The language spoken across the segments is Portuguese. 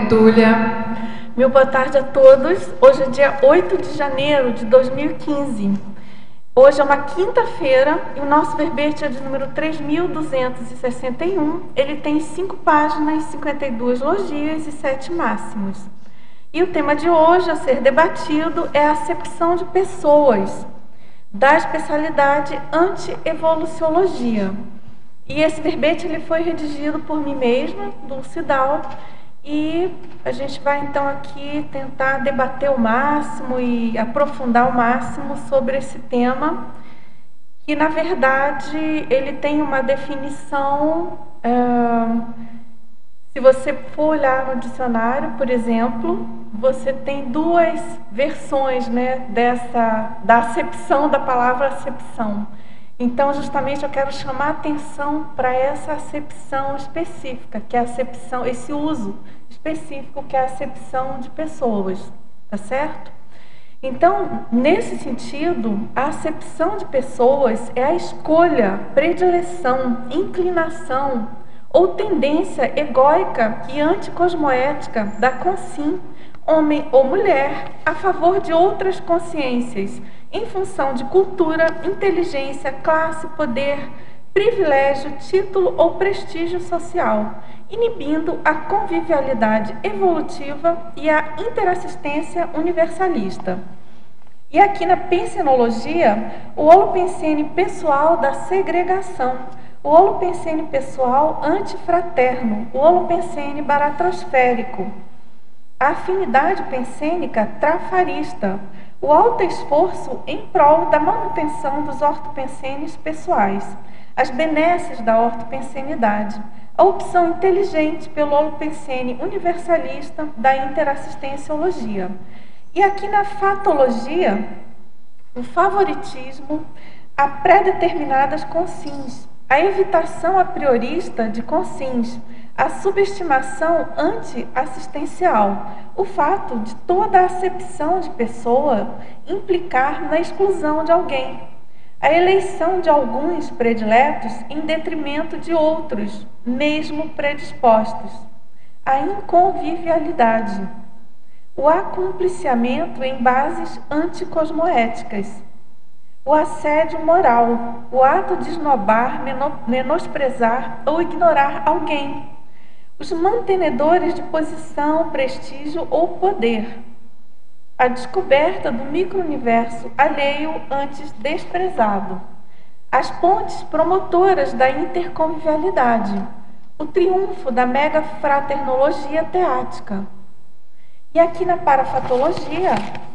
Túlia. Meu boa tarde a todos. Hoje é dia 8 de janeiro de 2015. Hoje é uma quinta-feira e o nosso verbete é de número 3.261. Ele tem 5 páginas, 52 logias e 7 máximos. E o tema de hoje a ser debatido é a acepção de pessoas, da especialidade anti-evoluciologia. E esse verbete ele foi redigido por mim mesma, Dulce Dal, e a gente vai então aqui tentar debater o máximo e aprofundar o máximo sobre esse tema, que na verdade ele tem uma definição, se você for olhar no dicionário, por exemplo, você tem duas versões, né, da acepção da palavra acepção. Então, justamente, eu quero chamar a atenção para essa acepção específica, que é a acepção, esse uso específico, que é a acepção de pessoas, tá certo? Então, nesse sentido, a acepção de pessoas é a escolha, predileção, inclinação ou tendência egóica e anticosmoética da consim, homem ou mulher, a favor de outras consciências, em função de cultura, inteligência, classe, poder, privilégio, título ou prestígio social, inibindo a convivialidade evolutiva e a interassistência universalista. E aqui na pensenologia, o holopensene pessoal da segregação, o holopensene pessoal antifraterno, o holopensene baratrosférico, a afinidade pensênica trafarista, o alto esforço em prol da manutenção dos ortopensenes pessoais, as benesses da ortopensenidade, a opção inteligente pelo holopensene universalista da interassistenciologia. E aqui na fatologia, o favoritismo a pré-determinadas consins, a evitação a priorista de consins, a subestimação anti-assistencial, o fato de toda a acepção de pessoa implicar na exclusão de alguém, a eleição de alguns prediletos em detrimento de outros, mesmo predispostos, a inconvivialidade, o acumpliciamento em bases anticosmoéticas, o assédio moral, o ato de esnobar, menosprezar ou ignorar alguém, os mantenedores de posição, prestígio ou poder, a descoberta do micro-universo alheio antes desprezado, as pontes promotoras da interconvivialidade, o triunfo da megafraternologia teática. E aqui na parafatologia,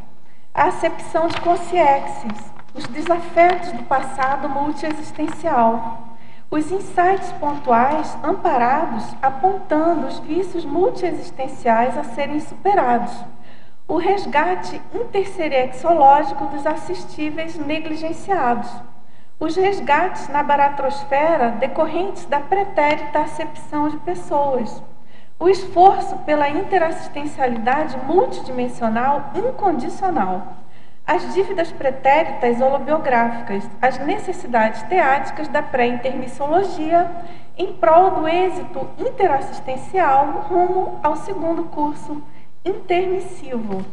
a acepção de consciexis, os desafetos do passado multiexistencial, os insights pontuais amparados apontando os vícios multiexistenciais a serem superados, o resgate interserexológico dos assistíveis negligenciados, os resgates na baratrosfera decorrentes da pretérita acepção de pessoas, o esforço pela interassistencialidade multidimensional incondicional, as dívidas pretéritas holobiográficas, as necessidades teáticas da pré-intermissiologia em prol do êxito interassistencial rumo ao segundo curso intermissivo.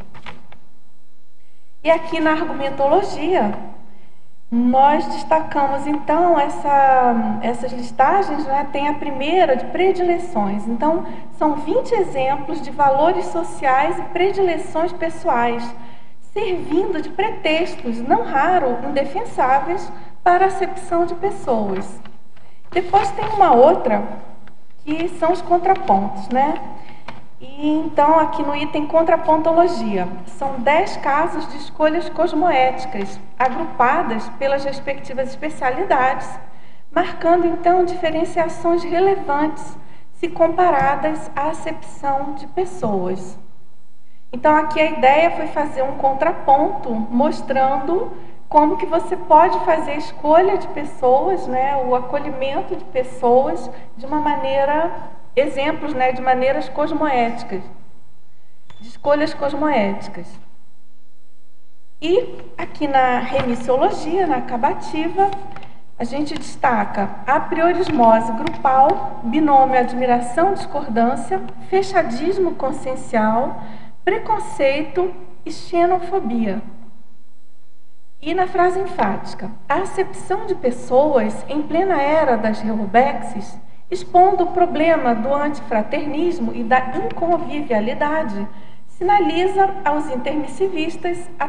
E aqui na argumentologia, nós destacamos então essas listagens, né? Tem a primeira de predileções. Então, são 20 exemplos de valores sociais e predileções pessoais, servindo de pretextos, não raro, indefensáveis, para a acepção de pessoas. Depois tem uma outra, que são os contrapontos, né? E então, aqui no item contrapontologia, são 10 casos de escolhas cosmoéticas, agrupadas pelas respectivas especialidades, marcando então diferenciações relevantes, se comparadas à acepção de pessoas. Então, aqui a ideia foi fazer um contraponto, mostrando como que você pode fazer a escolha de pessoas, né, o acolhimento de pessoas de uma maneira, exemplos, né, de maneiras cosmoéticas, de escolhas cosmoéticas. E aqui na remissiologia, na acabativa, a gente destaca apriorismose grupal, binômio admiração-discordância, fechadismo consciencial, preconceito e xenofobia. E na frase enfática, a acepção de pessoas em plena era das reubexes, expondo o problema do antifraternismo e da inconvivialidade, sinaliza ao intermissivista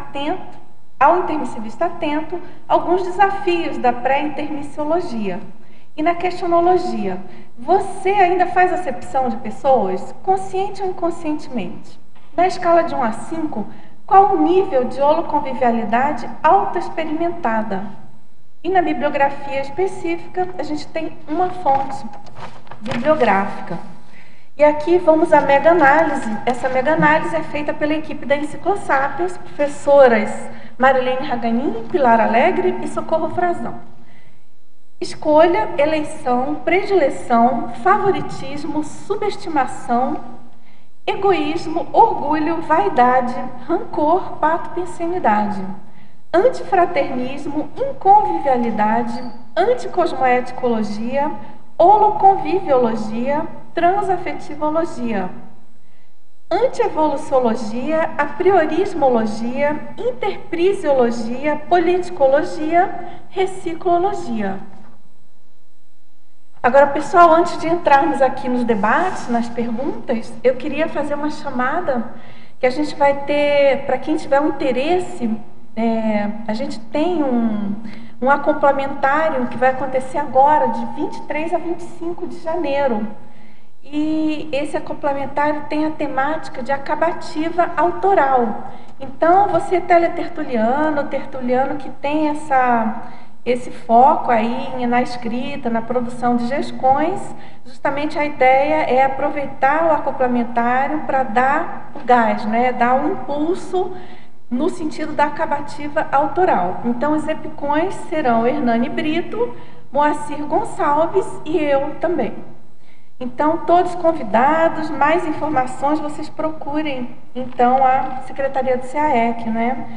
atento alguns desafios da pré-intermissiologia. E na questionologia, você ainda faz acepção de pessoas, consciente ou inconscientemente? Na escala de 1 a 5, qual o nível de holoconvivialidade autoexperimentada? E na bibliografia específica, a gente tem uma fonte bibliográfica. E aqui vamos à mega-análise. Essa mega-análise é feita pela equipe da Enciclosapiens, professoras Marilene Raganin, Pilar Alegre e Socorro Frazão. Escolha, eleição, predileção, favoritismo, subestimação, egoísmo, orgulho, vaidade, rancor, pato-pensenidade, antifraternismo, inconvivialidade, anticosmoeticologia, holoconviviologia, transafetivologia, antievoluciologia, apriorismologia, interprisiologia, politicologia, reciclologia. Agora, pessoal, antes de entrarmos aqui nos debates, nas perguntas, eu queria fazer uma chamada que a gente vai ter, para quem tiver um interesse, a gente tem um acoplamentário que vai acontecer agora, de 23 a 25 de janeiro. E esse acoplamentário tem a temática de acabativa autoral. Então, você teletertuliano, tertuliano que tem esse foco aí na escrita, na produção de gescões, justamente a ideia é aproveitar o acoplamentário para dar o gás, né? Dar um impulso no sentido da acabativa autoral. Então, os epicões serão Hernani Brito, Moacir Gonçalves e eu também. Então, todos convidados, mais informações, vocês procurem, então, a Secretaria do CAEC, né?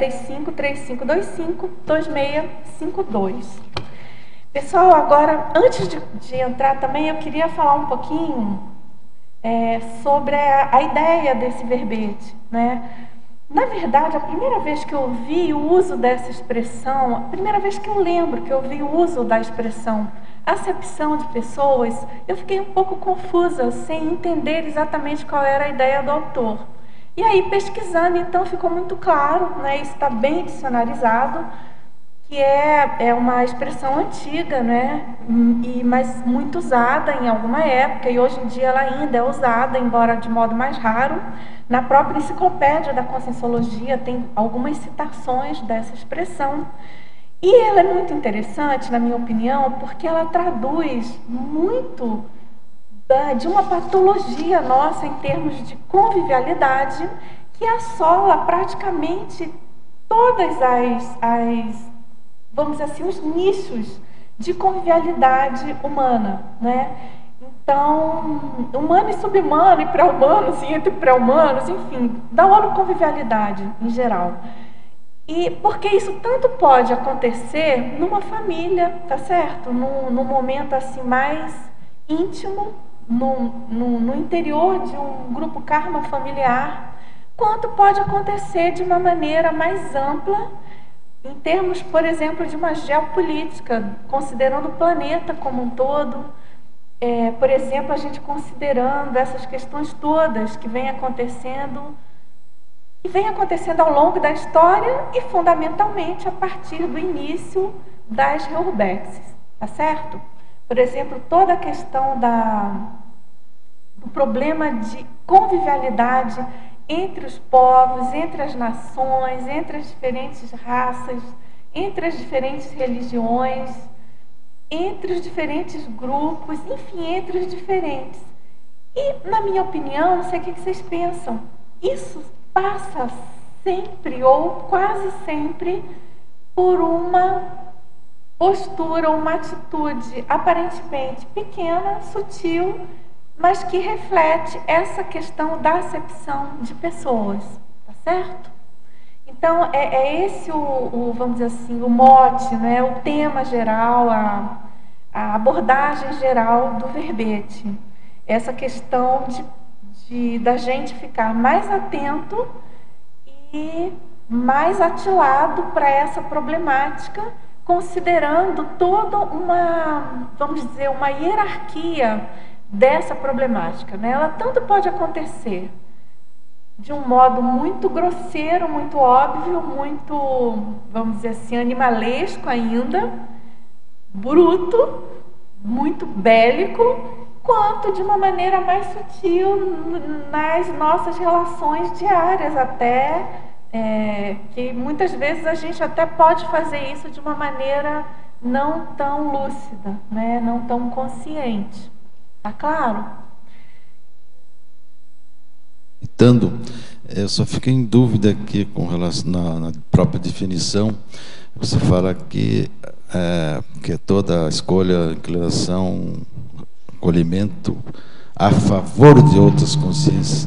45-3525-2652. Pessoal, agora, antes de entrar também, eu queria falar um pouquinho sobre a ideia desse verbete, né? Na verdade, a primeira vez que eu ouvi o uso dessa expressão, a primeira vez que eu lembro que eu ouvi o uso da expressão acepção de pessoas, eu fiquei um pouco confusa, sem entender exatamente qual era a ideia do autor. E aí, pesquisando, então, ficou muito claro, né, isso está bem dicionarizado, que é uma expressão antiga, né, mas muito usada em alguma época, e hoje em dia ela ainda é usada, embora de modo mais raro. Na própria enciclopédia da Conscienciologia tem algumas citações dessa expressão. E ela é muito interessante, na minha opinião, porque ela traduz muito de uma patologia nossa em termos de convivialidade que assola praticamente todas vamos dizer assim, os nichos de convivialidade humana, né? Então, humano e subhumano, e pré-humanos, e entre pré-humanos, enfim, da holoconvivialidade em geral. E porque isso tanto pode acontecer numa família, tá certo? Num momento assim mais íntimo, no interior de um grupo karma familiar, quanto pode acontecer de uma maneira mais ampla, em termos, por exemplo, de uma geopolítica, considerando o planeta como um todo. Por exemplo, a gente considerando essas questões todas que vêm acontecendo ao longo da história e, fundamentalmente, a partir do início das reubexes, tá certo? Por exemplo, toda a questão do problema de convivialidade entre os povos, entre as nações, entre as diferentes raças, entre as diferentes religiões, entre os diferentes grupos, enfim, entre os diferentes. E, na minha opinião, não sei o que vocês pensam, isso passa sempre ou quase sempre por uma postura, uma atitude aparentemente pequena, sutil, mas que reflete essa questão da acepção de pessoas, tá certo? Então, é esse vamos dizer assim, o mote, né, o tema geral, a abordagem geral do verbete. Essa questão da gente ficar mais atento e mais atilado para essa problemática, considerando toda vamos dizer, uma hierarquia dessa problemática, né? Ela tanto pode acontecer de um modo muito grosseiro, muito óbvio, muito, vamos dizer assim, animalesco ainda, bruto, muito bélico, quanto de uma maneira mais sutil nas nossas relações diárias até, que muitas vezes a gente até pode fazer isso de uma maneira não tão lúcida, né? Não tão consciente. Tá claro? Eu só fiquei em dúvida aqui com relação na própria definição. Você fala que toda escolha, inclinação, acolhimento a favor de outras consciências.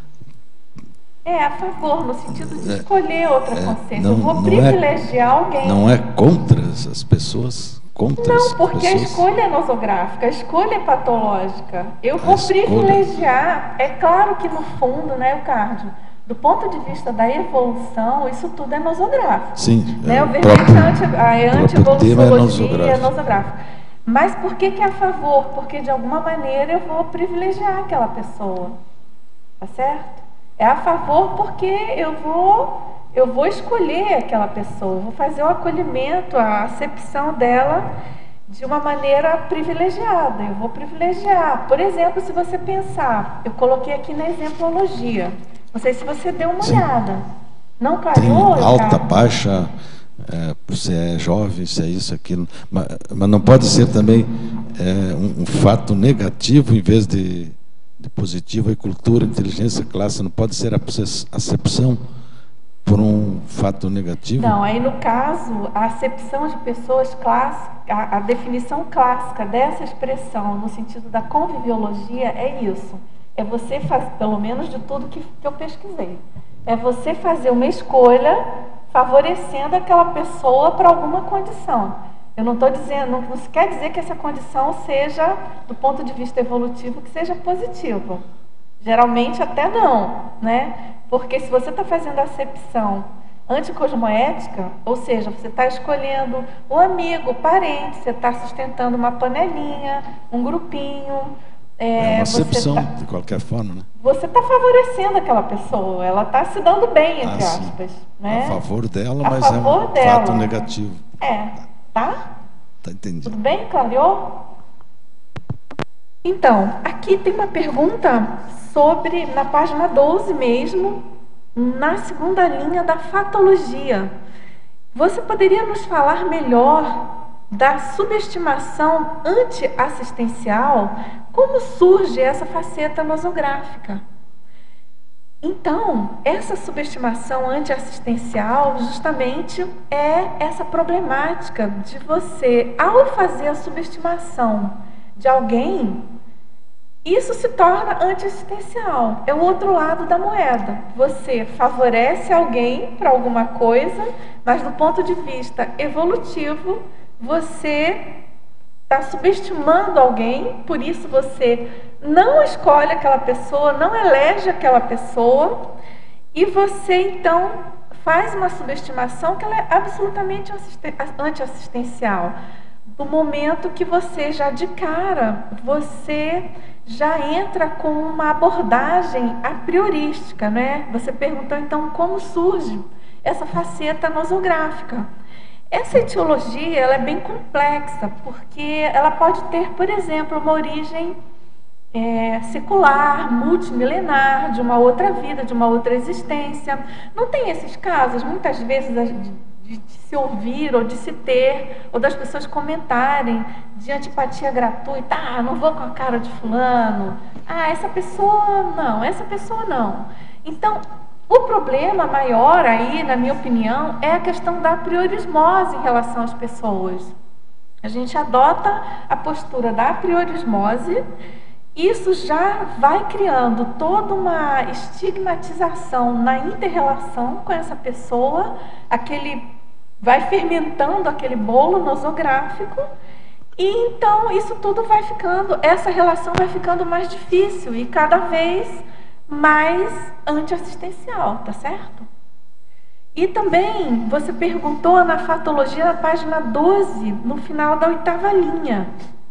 A favor, no sentido de escolher outra consciência. Eu vou privilegiar alguém. Não é contra as pessoas? Não, porque a escolha é nosográfica, a escolha é patológica. Eu vou privilegiar, é claro que no fundo, né, Cardio, do ponto de vista da evolução, isso tudo é nosográfico. Sim, né? O verbete, a anti-evoluciologia é nosográfico. Mas por que é a favor? Porque de alguma maneira eu vou privilegiar aquela pessoa, tá certo? É a favor porque eu vou escolher aquela pessoa, vou fazer o acolhimento, a acepção dela de uma maneira privilegiada. Eu vou privilegiar. Por exemplo, se você pensar, eu coloquei aqui na exemplologia, não sei se você deu uma olhada. Não clareou? Tem alta, baixa, se é jovem, se é isso, aquilo. Mas não pode ser também um fato negativo em vez de positivo, a cultura, inteligência, classe, não pode ser a acepção por um fato negativo? Não, aí no caso, a acepção de pessoas clássicas, a definição clássica dessa expressão, no sentido da conviviologia, é isso. É você fazer, pelo menos de tudo que eu pesquisei, é você fazer uma escolha favorecendo aquela pessoa para alguma condição. Eu não estou dizendo, não quer dizer que essa condição seja, do ponto de vista evolutivo, que seja positiva. Geralmente até não, né? Porque se você está fazendo a acepção anticosmoética, ou seja, você está escolhendo um amigo, parente, você está sustentando uma panelinha, um grupinho. É uma acepção, de qualquer forma, né? Você está favorecendo aquela pessoa, ela está se dando bem, entre aspas. Né? A favor dela, mas é um fato negativo. Tá? Tá entendido. Tudo bem? Clareou? Então, aqui tem uma pergunta sobre, na página 12 mesmo, na segunda linha da fatologia. Você poderia nos falar melhor da subestimação antiassistencial? Como surge essa faceta nosográfica? Então, essa subestimação antiassistencial justamente é essa problemática de você, ao fazer a subestimação de alguém, isso se torna antiassistencial. É o outro lado da moeda. Você favorece alguém para alguma coisa, mas do ponto de vista evolutivo, você está subestimando alguém, por isso você não escolhe aquela pessoa, não elege aquela pessoa, e você então faz uma subestimação que ela é absolutamente antiassistencial. Do momento que você já de cara, você já entra com uma abordagem a priorística, né? Você perguntou então como surge essa faceta nosográfica. Essa etiologia ela é bem complexa, porque ela pode ter, por exemplo, uma origem secular, multimilenar, de uma outra vida, de uma outra existência. Não tem esses casos, muitas vezes, de se ouvir ou de se ter, ou das pessoas comentarem de antipatia gratuita, não vou com a cara de fulano, essa pessoa não. Então, o problema maior aí, na minha opinião, é a questão da priorismose em relação às pessoas. A gente adota a postura da priorismose isso já vai criando toda uma estigmatização na inter-relação com essa pessoa, vai fermentando aquele bolo nosográfico, e então isso tudo vai ficando, essa relação vai ficando mais difícil e cada vez mais antiassistencial, tá certo? E também você perguntou na fatologia, na página 12, no final da 8ª linha,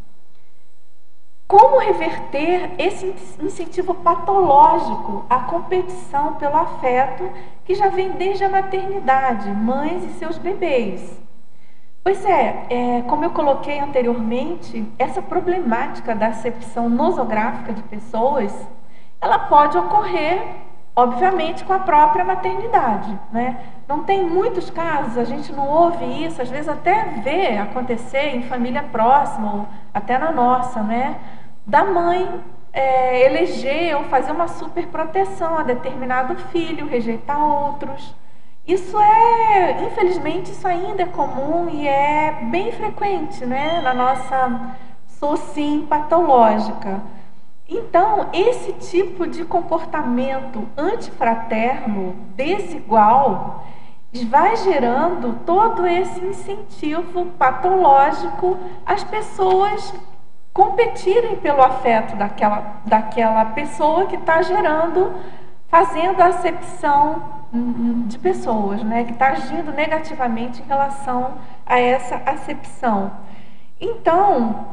como reverter esse incentivo patológico à competição pelo afeto que já vem desde a maternidade, mães e seus bebês? Pois como eu coloquei anteriormente, essa problemática da acepção nosográfica de pessoas, ela pode ocorrer, obviamente, com a própria maternidade, né? Não tem muitos casos, a gente não ouve isso, às vezes até vê acontecer em família próxima, ou até na nossa, né? Da mãe eleger ou fazer uma superproteção a determinado filho, rejeitar outros. Isso infelizmente, isso ainda é comum e é bem frequente, né, na nossa sociedade patológica. Então, esse tipo de comportamento antifraterno, desigual, vai gerando todo esse incentivo patológico às pessoas competirem pelo afeto daquela pessoa que está fazendo a acepção de pessoas, né, que está agindo negativamente em relação a essa acepção. Então,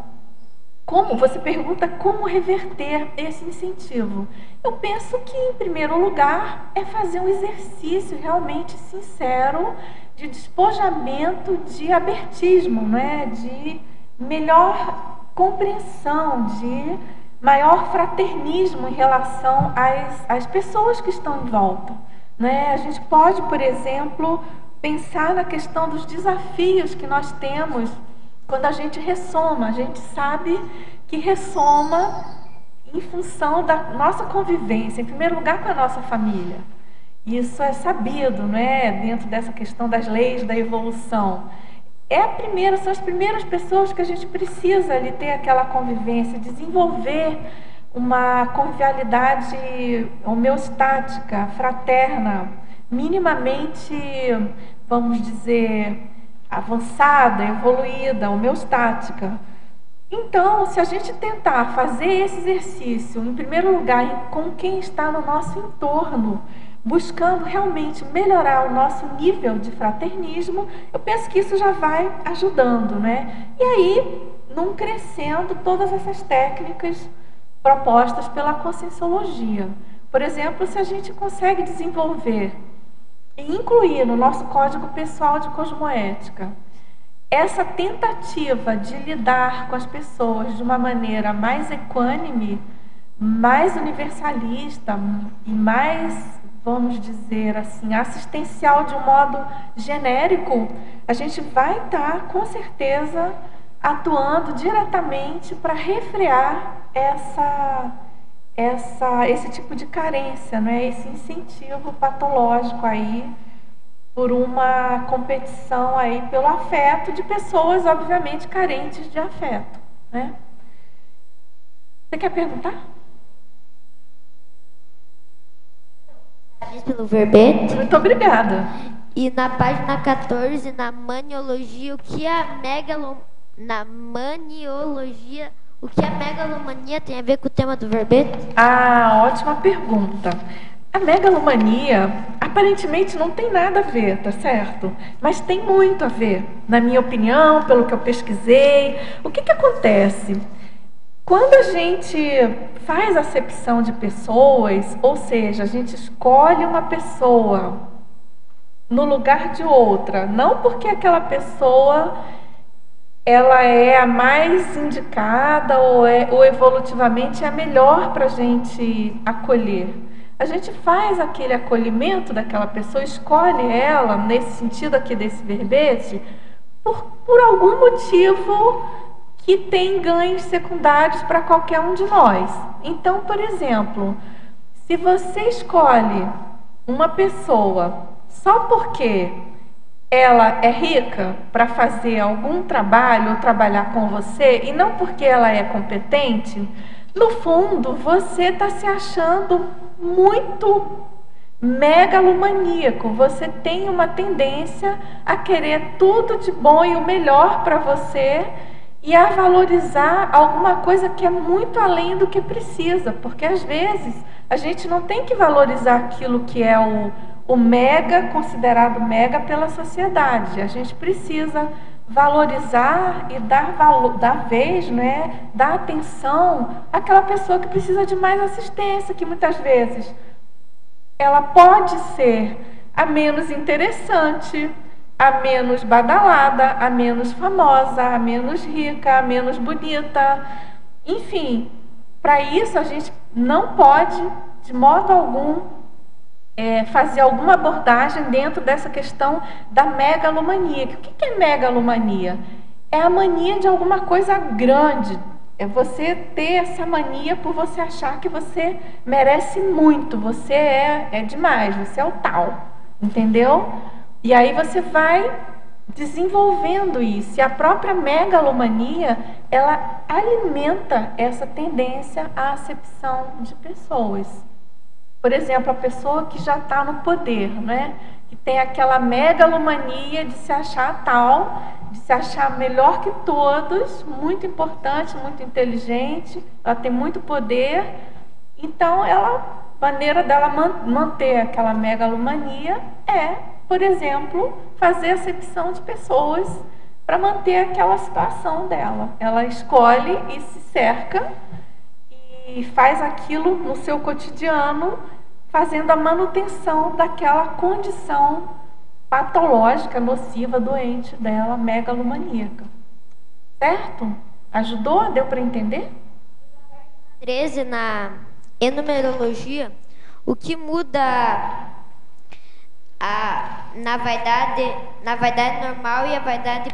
você pergunta como reverter esse incentivo? Eu penso que, em primeiro lugar, é fazer um exercício realmente sincero de despojamento de abertismo, né, de melhor compreensão, de maior fraternismo em relação às pessoas que estão em volta, né? A gente pode, por exemplo, pensar na questão dos desafios que nós temos quando a gente ressoma. A gente sabe que ressoma em função da nossa convivência, em primeiro lugar com a nossa família. Isso é sabido, né? Dentro dessa questão das leis da evolução. São as primeiras pessoas que a gente precisa ali ter aquela convivência, desenvolver uma convivialidade homeostática, fraterna, minimamente, vamos dizer, avançada, evoluída, homeostática. Então, se a gente tentar fazer esse exercício, em primeiro lugar, com quem está no nosso entorno, buscando realmente melhorar o nosso nível de fraternismo, eu penso que isso já vai ajudando, né? E aí, num crescendo todas essas técnicas propostas pela conscienciologia. Por exemplo, se a gente consegue desenvolver e incluir no nosso código pessoal de cosmoética essa tentativa de lidar com as pessoas de uma maneira mais equânime, mais universalista e mais, vamos dizer assim, assistencial de um modo genérico, a gente vai estar, com certeza, atuando diretamente para refrear esse tipo de carência, né? Esse incentivo patológico aí por uma competição aí pelo afeto de pessoas, obviamente, carentes de afeto, né? Você quer perguntar? Parabéns pelo verbete. Muito obrigada. E na página 14, na maniologia, o que a megalomania tem a ver com o tema do verbete? Ah, ótima pergunta. A megalomania, aparentemente, não tem nada a ver, tá certo? Mas tem muito a ver, na minha opinião, pelo que eu pesquisei. O que acontece? Quando a gente faz acepção de pessoas, ou seja, a gente escolhe uma pessoa no lugar de outra, não porque aquela pessoa ela é a mais indicada ou evolutivamente é a melhor para a gente acolher. A gente faz aquele acolhimento daquela pessoa, escolhe ela, nesse sentido aqui desse verbete, por algum motivo que tem ganhos secundários para qualquer um de nós. Então, por exemplo, se você escolhe uma pessoa só porque ela é rica para fazer algum trabalho ou trabalhar com você, e não porque ela é competente, No fundo, você está se achando muito megalomaníaco. Você tem uma tendência a querer tudo de bom e o melhor para você e a valorizar alguma coisa que é muito além do que precisa, porque às vezes a gente não tem que valorizar aquilo que é o mega, considerado mega pela sociedade. A gente precisa valorizar e dar valor, dar vez, né, dar atenção àquela pessoa que precisa de mais assistência, que muitas vezes ela pode ser a menos interessante, a menos badalada, a menos famosa, a menos rica, a menos bonita. Enfim, para isso a gente não pode, de modo algum, fazer alguma abordagem dentro dessa questão da megalomania. O que é megalomania? É a mania de alguma coisa grande. É você ter essa mania por você achar que você merece muito, você é demais, você é o tal, entendeu? E aí você vai desenvolvendo isso. E a própria megalomania, ela alimenta essa tendência à acepção de pessoas. Por exemplo, a pessoa que já está no poder, né? Que tem aquela megalomania de se achar tal, de se achar melhor que todos, muito importante, muito inteligente, ela tem muito poder. Então, a maneira dela manter aquela megalomania é, por exemplo, fazer acepção de pessoas para manter aquela situação dela. Ela escolhe e se cerca e faz aquilo no seu cotidiano, fazendo a manutenção daquela condição patológica, nociva, doente dela, megalomaníaca. Certo? Ajudou? Deu para entender? 13, na enumerologia, o que muda na vaidade normal e a vaidade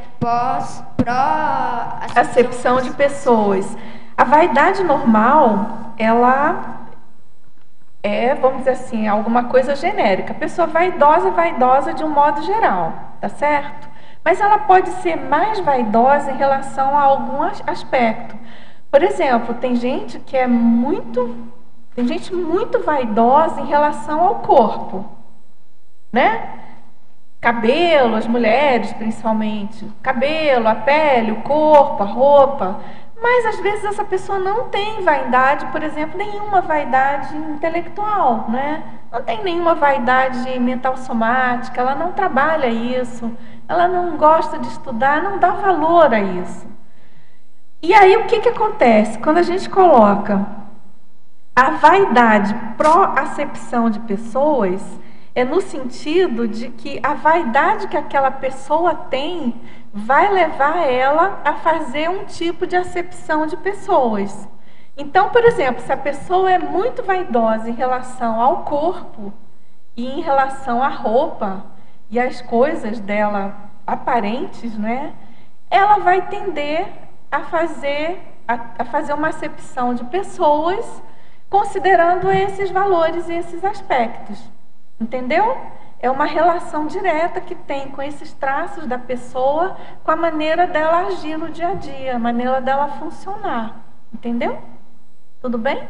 acepção de pessoas. A vaidade normal, ela é, vamos dizer assim, alguma coisa genérica. A pessoa vaidosa é vaidosa de um modo geral, tá certo? Mas ela pode ser mais vaidosa em relação a algum aspecto. Por exemplo, tem gente muito vaidosa em relação ao corpo, né? Cabelo, as mulheres principalmente, cabelo, a pele, o corpo, a roupa. Mas às vezes essa pessoa não tem vaidade, por exemplo, nenhuma vaidade intelectual, né? Não tem nenhuma vaidade mental somática, ela não trabalha isso, ela não gosta de estudar, não dá valor a isso. E aí o que acontece? Quando a gente coloca a vaidade pró-acepção de pessoas, é no sentido de que a vaidade que aquela pessoa tem vai levar ela a fazer um tipo de acepção de pessoas. Então, por exemplo, se a pessoa é muito vaidosa em relação ao corpo e em relação à roupa e às coisas dela aparentes, né, ela vai tender a fazer uma acepção de pessoas considerando esses valores e esses aspectos. Entendeu? É uma relação direta que tem com esses traços da pessoa, com a maneira dela agir no dia a dia, a maneira dela funcionar. Entendeu? Tudo bem?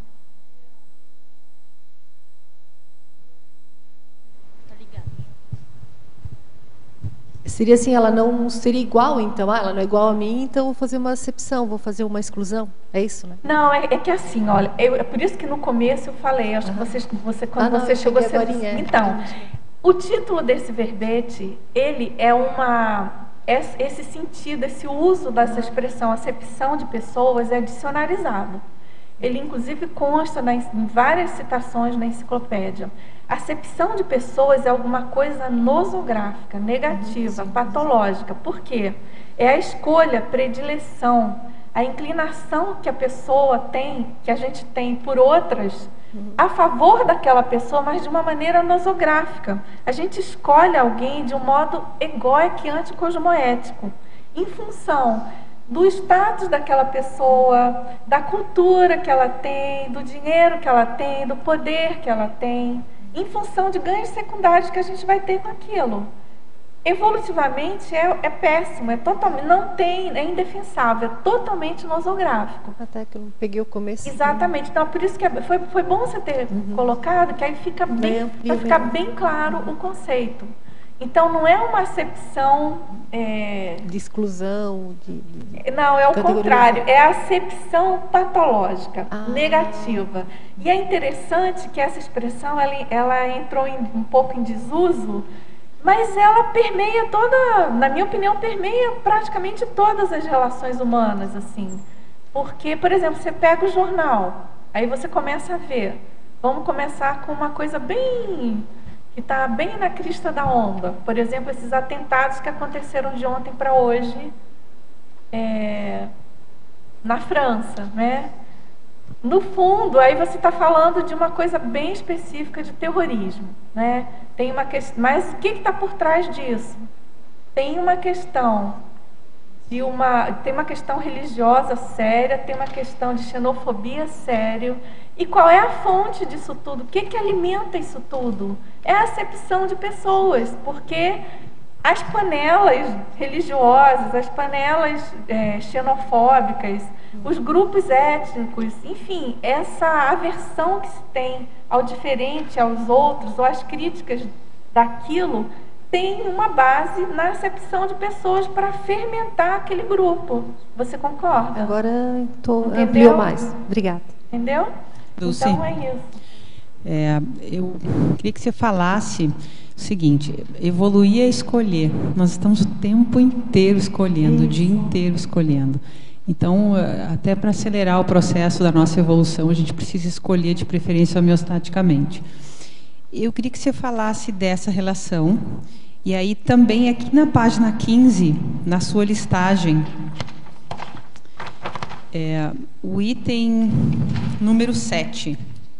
Seria assim, ela não seria igual, então? Ela não é igual a mim, então vou fazer uma acepção, vou fazer uma exclusão. É isso, né? Não, é que assim, olha, é por isso que no começo eu falei, acho que você quando você chegou... Então, o título desse verbete, ele é esse sentido, esse uso dessa expressão, acepção de pessoas, é dicionarizado. Ele, inclusive, consta em várias citações na enciclopédia. Acepção de pessoas é alguma coisa nosográfica, negativa, patológica. Por quê? É a escolha, a predileção, a inclinação que a pessoa tem, que a gente tem por outras, a favor daquela pessoa, mas de uma maneira nosográfica. A gente escolhe alguém de um modo egóico e anticosmoético, em função do status daquela pessoa, da cultura que ela tem, do dinheiro que ela tem, do poder que ela tem, em função de ganhos secundários que a gente vai ter com aquilo. Evolutivamente é péssimo, é totalmente, não tem, é indefensável, é totalmente nosográfico. Até que eu não peguei o começo. Exatamente, então por isso que foi bom você ter colocado, que aí fica bem, vai ficar bem claro o conceito. Então não é uma acepção de exclusão, não, é o contrário, é a acepção patológica, negativa. E é interessante que essa expressão ela entrou um pouco em desuso, mas ela permeia toda, na minha opinião, permeia praticamente todas as relações humanas, assim. Porque, por exemplo, você pega o jornal, aí você começa a ver. Vamos começar com uma coisa bem que está bem na crista da onda. Por exemplo, esses atentados que aconteceram de ontem para hoje na França, né? No fundo, aí você está falando de uma coisa bem específica de terrorismo, né? Tem uma questão, mas o que está por trás disso? Tem uma questão tem uma questão religiosa séria, tem uma questão de xenofobia séria. E qual é a fonte disso tudo? O que alimenta isso tudo? É a acepção de pessoas, porque as panelas religiosas, as panelas xenofóbicas, os grupos étnicos, enfim, essa aversão que se tem ao diferente, aos outros, ou às críticas daquilo, tem uma base na acepção de pessoas para fermentar aquele grupo. Você concorda? Agora ampliou mais. Obrigada. Entendeu? Dulce, então é isso. Eu queria que você falasse o seguinte: evoluir é escolher. Nós estamos o tempo inteiro escolhendo, o dia inteiro escolhendo. Então, até para acelerar o processo da nossa evolução, a gente precisa escolher, de preferência, homeostaticamente. Eu queria que você falasse dessa relação. E aí, também, aqui na página 15, na sua listagem, o item número 7.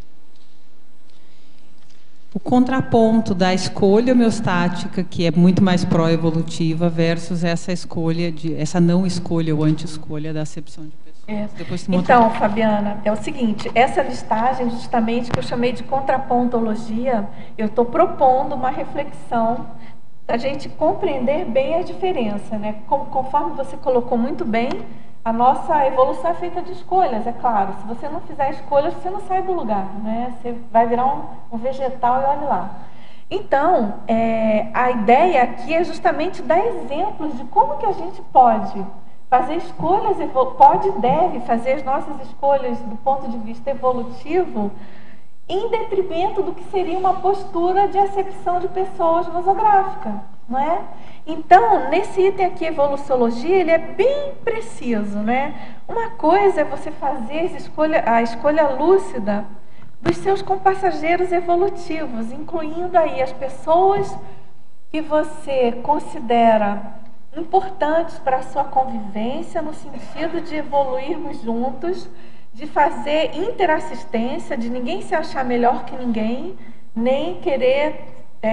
O contraponto da escolha homeostática, que é muito mais pró-evolutiva, versus essa não escolha ou anti-escolha da acepção de pessoas. Então, Fabiana, é o seguinte, essa listagem, justamente, que eu chamei de contrapontologia, eu estou propondo uma reflexão para a gente compreender bem a diferença, né? Conforme você colocou muito bem, a nossa evolução é feita de escolhas, é claro. Se você não fizer escolhas, você não sai do lugar, né? Você vai virar um vegetal e olha lá. Então, a ideia aqui é justamente dar exemplos de como que a gente pode fazer escolhas, pode e deve fazer as nossas escolhas do ponto de vista evolutivo, em detrimento do que seria uma postura de acepção de pessoas nosográfica, não é? Então, nesse item aqui, evoluciologia, ele é bem preciso, né? Uma coisa é você fazer a escolha lúcida dos seus compassageiros evolutivos, incluindo aí as pessoas que você considera importantes para a sua convivência, no sentido de evoluirmos juntos, de fazer interassistência, de ninguém se achar melhor que ninguém, nem querer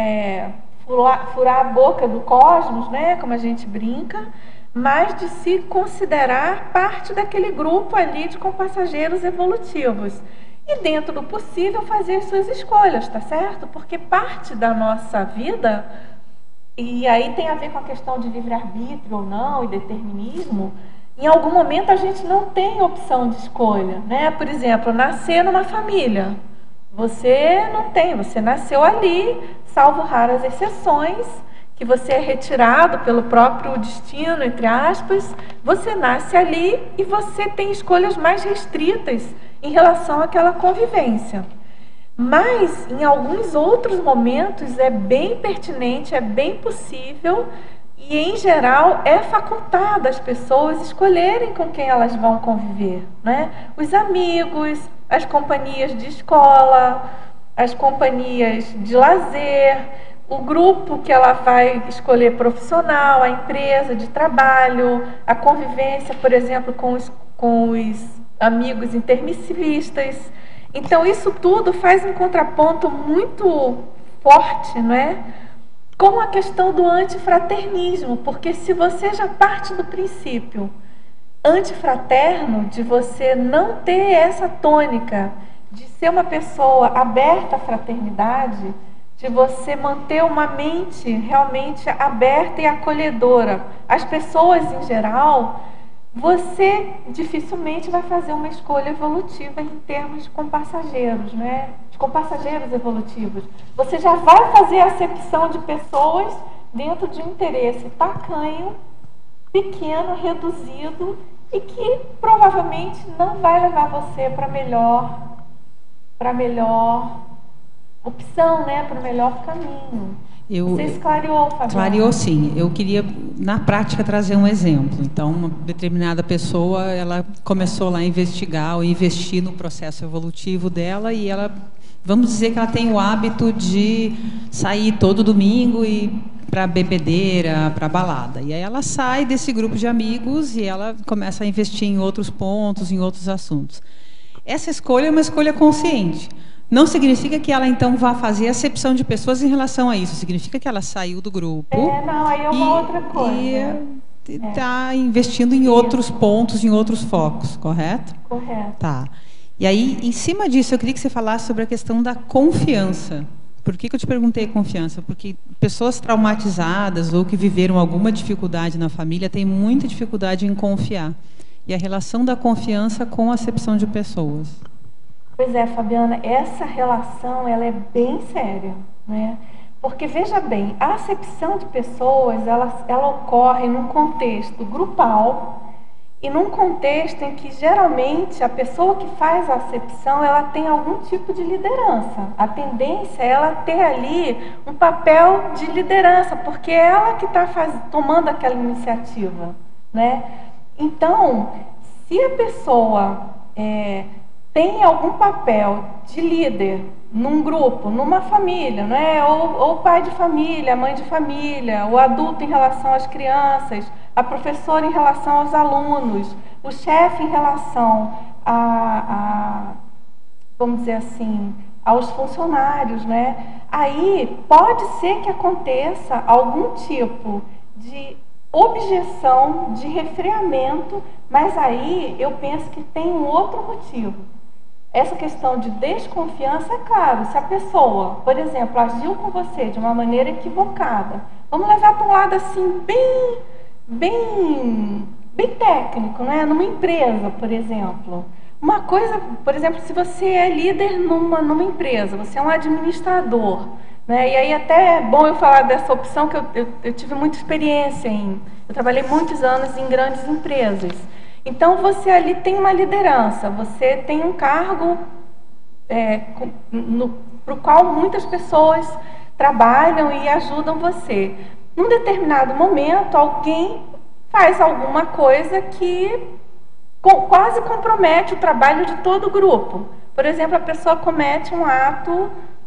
furar a boca do cosmos, né, como a gente brinca, mas de se considerar parte daquele grupo ali de compassageiros evolutivos. E dentro do possível fazer as suas escolhas, tá certo? Porque parte da nossa vida, e aí tem a ver com a questão de livre-arbítrio ou não, e determinismo, em algum momento a gente não tem opção de escolha, né? Por exemplo, nascer numa família. Você não tem, você nasceu ali, salvo raras exceções, que você é retirado pelo próprio destino, entre aspas, você nasce ali e você tem escolhas mais restritas em relação àquela convivência. Mas, em alguns outros momentos, é bem pertinente, é bem possível e, em geral, é facultado as pessoas escolherem com quem elas vão conviver, né? Os amigos, as companhias de escola, as companhias de lazer, o grupo que ela vai escolher profissional, a empresa de trabalho, a convivência, por exemplo, com os amigos intermissivistas. Então, isso tudo faz um contraponto muito forte, não é? Com a questão do antifraternismo, porque se você já parte do princípio antifraterno, de você não ter essa tônica, de ser uma pessoa aberta à fraternidade, de você manter uma mente realmente aberta e acolhedora. As pessoas, em geral, você dificilmente vai fazer uma escolha evolutiva em termos de compassageiros, né? De compassageiros evolutivos. Você já vai fazer a acepção de pessoas dentro de um interesse tacanho, pequeno, reduzido, e que provavelmente não vai levar você para a melhor opção, né? Para o melhor caminho. Você esclareou, Fabiana? Clareou, sim. Eu queria, na prática, trazer um exemplo. Então, uma determinada pessoa, ela começou lá a investigar ou investir no processo evolutivo dela e ela, vamos dizer que ela tem o hábito de sair todo domingo e para bebedeira, para balada. E aí ela sai desse grupo de amigos e ela começa a investir em outros pontos, em outros assuntos. Essa escolha é uma escolha consciente. Não significa que ela, então, vá fazer acepção de pessoas em relação a isso. Significa que ela saiu do grupo não, aí é uma outra coisa. E está investindo em outros pontos, em outros focos, correto? Correto. Tá. E aí, em cima disso, eu queria que você falasse sobre a questão da confiança. Por que eu te perguntei confiança? Porque pessoas traumatizadas ou que viveram alguma dificuldade na família têm muita dificuldade em confiar. E a relação da confiança com a acepção de pessoas. Pois é, Fabiana, essa relação ela é bem séria, né? Porque, veja bem, a acepção de pessoas, ela ocorre num contexto grupal e num contexto em que, geralmente, a pessoa que faz a acepção, ela tem algum tipo de liderança. A tendência é ela ter ali um papel de liderança, porque é ela que está tomando aquela iniciativa, né? Então, se a pessoa tem algum papel de líder num grupo, numa família, né? ou pai de família, mãe de família, o adulto em relação às crianças, a professora em relação aos alunos, o chefe em relação vamos dizer assim, aos funcionários, né? Aí pode ser que aconteça algum tipo de objeção, de resfriamento, mas aí eu penso que tem um outro motivo. Essa questão de desconfiança, é claro, se a pessoa, por exemplo, agiu com você de uma maneira equivocada, vamos levar para um lado assim, bem técnico, né? Numa empresa, por exemplo. Uma coisa, por exemplo, se você é líder numa empresa, você é um administrador, né? E aí até é bom eu falar dessa opção que eu tive muita experiência eu trabalhei muitos anos em grandes empresas. Então, você ali tem uma liderança, você tem um cargo para o qual muitas pessoas trabalham e ajudam você. Num determinado momento, alguém faz alguma coisa que quase compromete o trabalho de todo o grupo. Por exemplo, a pessoa comete um ato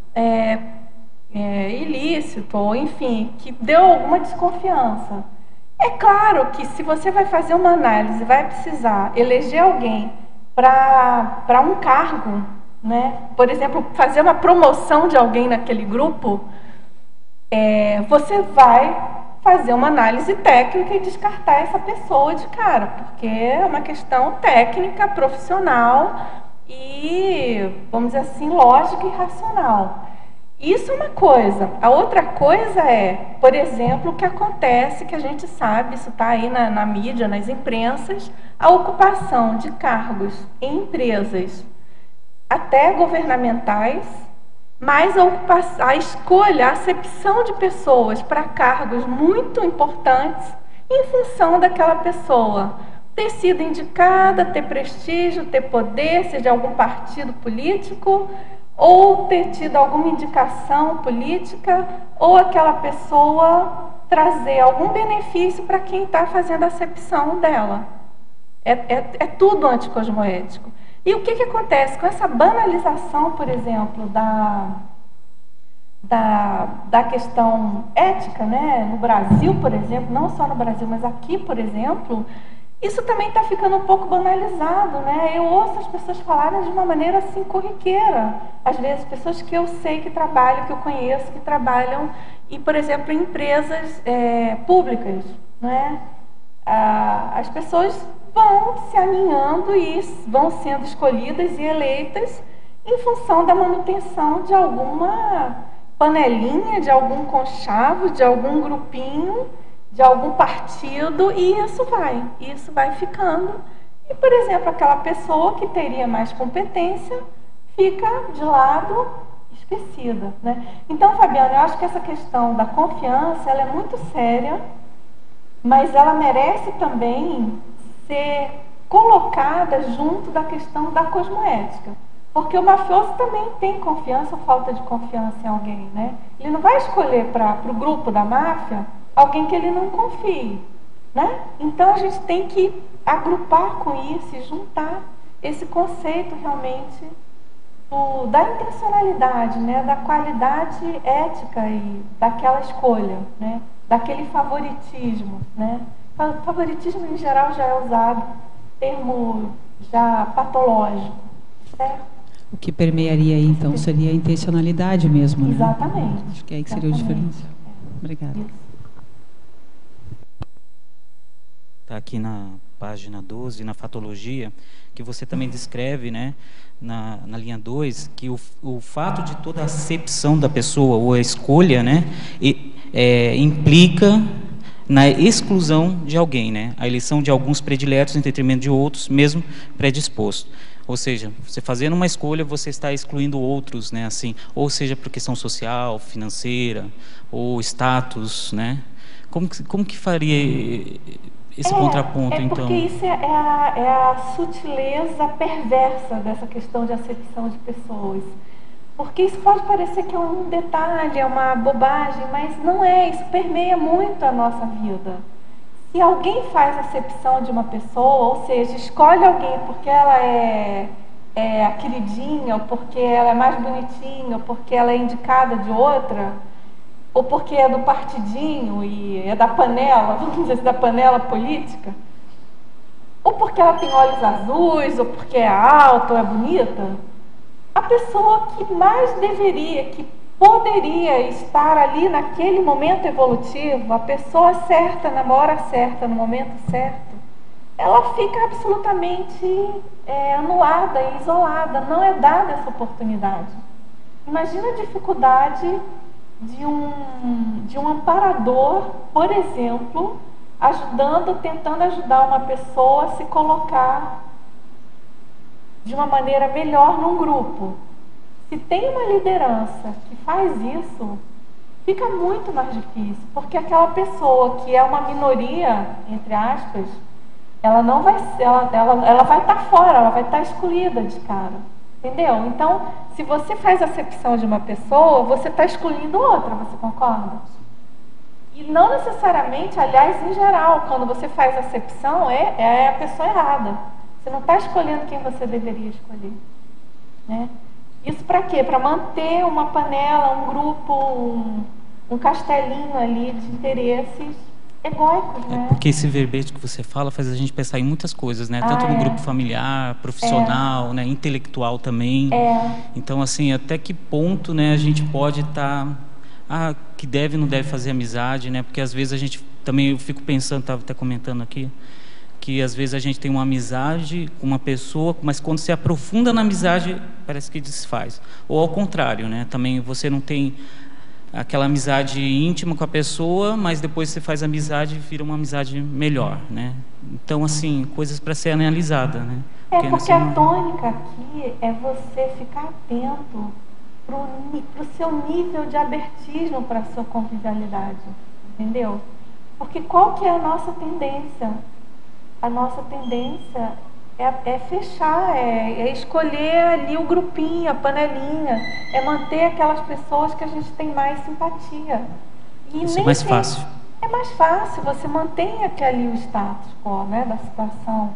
ilícito, ou enfim, que deu alguma desconfiança. É claro que se você vai fazer uma análise, vai precisar eleger alguém para um cargo, né? Por exemplo, fazer uma promoção de alguém naquele grupo, você vai fazer uma análise técnica e descartar essa pessoa de cara, porque é uma questão técnica, profissional e, vamos dizer assim, lógica e racional. Isso é uma coisa. A outra coisa é, por exemplo, o que acontece, que a gente sabe, isso está aí na mídia, nas imprensas, a ocupação de cargos em empresas até governamentais, mas a escolha, a acepção de pessoas para cargos muito importantes em função daquela pessoa ter sido indicada, ter prestígio, ter poder, ser de algum partido político, ou ter tido alguma indicação política, ou aquela pessoa trazer algum benefício para quem está fazendo a acepção dela. É tudo anticosmoético. E o que acontece com essa banalização, por exemplo, da questão ética, né? No Brasil, por exemplo, não só no Brasil, mas aqui, por exemplo, isso também está ficando um pouco banalizado, né? Eu ouço as pessoas falarem de uma maneira assim corriqueira. Às vezes, pessoas que eu sei que trabalham, que eu conheço, que trabalham, e, por exemplo, em empresas públicas, né? As pessoas vão se aninhando e vão sendo escolhidas e eleitas em função da manutenção de alguma panelinha, de algum conchavo, de algum grupinho, de algum partido, e isso vai ficando. E, por exemplo, aquela pessoa que teria mais competência fica de lado, esquecida, né? Então, Fabiana, eu acho que essa questão da confiança, ela é muito séria, mas ela merece também ser colocada junto da questão da cosmoética. Porque o mafioso também tem confiança ou falta de confiança em alguém, né? Ele não vai escolher para o grupo da máfia alguém que ele não confie, né? Então a gente tem que agrupar com isso e juntar esse conceito realmente da intencionalidade, né? Da qualidade ética e daquela escolha, né? Daquele favoritismo, né? O favoritismo em geral já é usado termo já patológico, certo? O que permearia aí, então, seria a intencionalidade mesmo, né? Exatamente. Acho que é aí que seria o diferencial. Obrigada. Está aqui na página 12, na fatologia, que você também descreve, né, na linha 2, que o fato de toda a acepção da pessoa, ou a escolha, né, implica na exclusão de alguém, né, a eleição de alguns prediletos em detrimento de outros, mesmo predisposto. Ou seja, você fazendo uma escolha, você está excluindo outros, né, assim, ou seja, por questão social, financeira, ou status, né? Como que faria esse contraponto, então? Porque isso é a sutileza perversa dessa questão de acepção de pessoas. Porque isso pode parecer que é um detalhe, é uma bobagem, mas não é, isso permeia muito a nossa vida. Se alguém faz acepção de uma pessoa, ou seja, escolhe alguém porque ela é a queridinha, ou porque ela é mais bonitinha, ou porque ela é indicada de outra, ou porque é do partidinho e é da panela, vamos dizer assim, da panela política, ou porque ela tem olhos azuis, ou porque é alta, ou é bonita, a pessoa que mais deveria, que poderia estar ali naquele momento evolutivo, a pessoa certa, na hora certa, no momento certo, ela fica absolutamente anulada e isolada, não é dada essa oportunidade. Imagina a dificuldade de um amparador, por exemplo, tentando ajudar uma pessoa a se colocar de uma maneira melhor num grupo. Se tem uma liderança que faz isso, fica muito mais difícil, porque aquela pessoa que é uma minoria, entre aspas, ela não vai ela vai estar fora, ela vai estar excluída de cara. Entendeu? Então, se você faz acepção de uma pessoa, você está excluindo outra, você concorda? E não necessariamente, aliás, em geral, quando você faz acepção, é a pessoa errada. Você não está escolhendo quem você deveria escolher, né? Isso para quê? Para manter uma panela, um grupo, um castelinho ali de interesses egóicos, né? Porque esse verbete que você fala faz a gente pensar em muitas coisas, né? Tanto no grupo familiar, profissional, né? Intelectual também. Então, assim, até que ponto, né, a gente pode estar... que deve, não deve fazer amizade, né? Porque às vezes a gente... Também eu fico pensando, estava até comentando aqui, que às vezes a gente tem uma amizade com uma pessoa, mas quando se aprofunda na amizade, parece que desfaz. Ou ao contrário, né? Também você não tem aquela amizade íntima com a pessoa, mas depois você faz amizade e vira uma amizade melhor, né? Então, assim, coisas para ser analisada, né? Porque a tônica aqui é você ficar atento para o seu nível de abertismo para a sua convivialidade, entendeu? Porque qual que é a nossa tendência? A nossa tendência é fechar, é escolher ali o grupinho, a panelinha, é manter aquelas pessoas que a gente tem mais simpatia. E isso é mais fácil. É mais fácil, você mantém ali o status quo, né, da situação,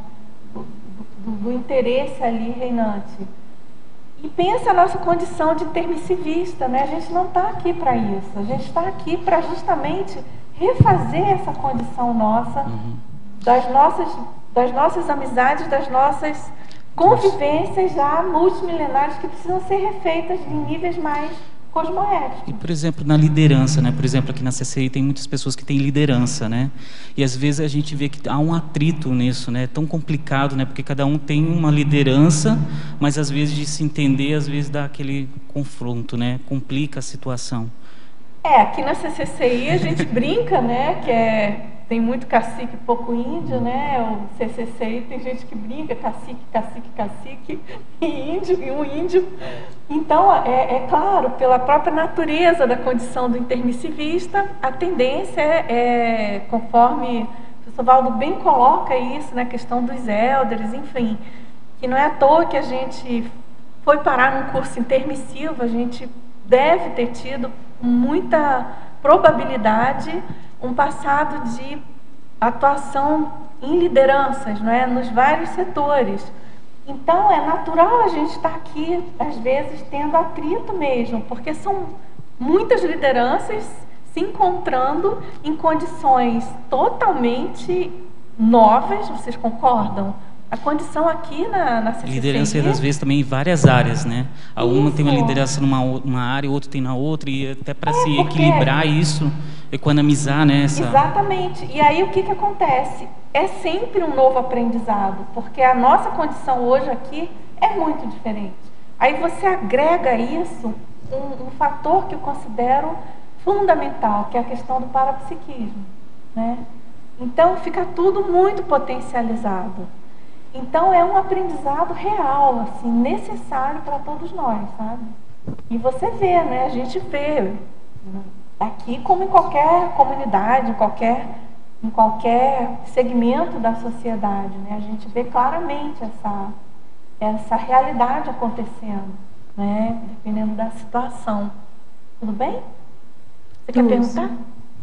do interesse ali reinante. E pensa a nossa condição de intermissivista, né? A gente não está aqui para isso, a gente está aqui para justamente refazer essa condição nossa, das nossas amizades, das nossas convivências já multimilenares que precisam ser refeitas em níveis mais cosmoético. E, por exemplo, na liderança, né? Por exemplo, aqui na CCI tem muitas pessoas que têm liderança, né? E às vezes a gente vê que há um atrito nisso, né? É tão complicado, né? Porque cada um tem uma liderança, mas às vezes de se entender, às vezes dá aquele confronto, né? Complica a situação. Aqui na CCCI a gente brinca, né? Tem muito cacique e pouco índio, né? O CCCI tem gente que brinca, cacique e índio, e um índio. Então, é claro, pela própria natureza da condição do intermissivista, a tendência conforme o professor Valdo bem coloca isso, na questão dos elders, enfim, que não é à toa que a gente foi parar num curso intermissivo, a gente deve ter tido muita probabilidade um passado de atuação em lideranças, não é? Nos vários setores. Então, é natural a gente estar aqui, às vezes, tendo atrito mesmo, porque são muitas lideranças se encontrando em condições totalmente novas, vocês concordam? A condição aqui na CCCI... Liderança, às vezes, também em várias áreas, né? Um tem uma liderança numa área, o outro tem na outra, e até para se equilibrar isso, economizar, né? Exatamente. E aí, o que acontece? É sempre um novo aprendizado, porque a nossa condição hoje aqui é muito diferente. Aí você agrega isso, um fator que eu considero fundamental, que é a questão do parapsiquismo, né? Então, fica tudo muito potencializado. Então, é um aprendizado real, assim, necessário para todos nós, sabe? E você vê, né? A gente vê aqui como em qualquer comunidade, em qualquer segmento da sociedade, né? A gente vê claramente essa realidade acontecendo, né? Dependendo da situação. Tudo bem? Você quer perguntar?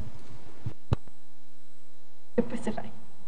Depois você vai.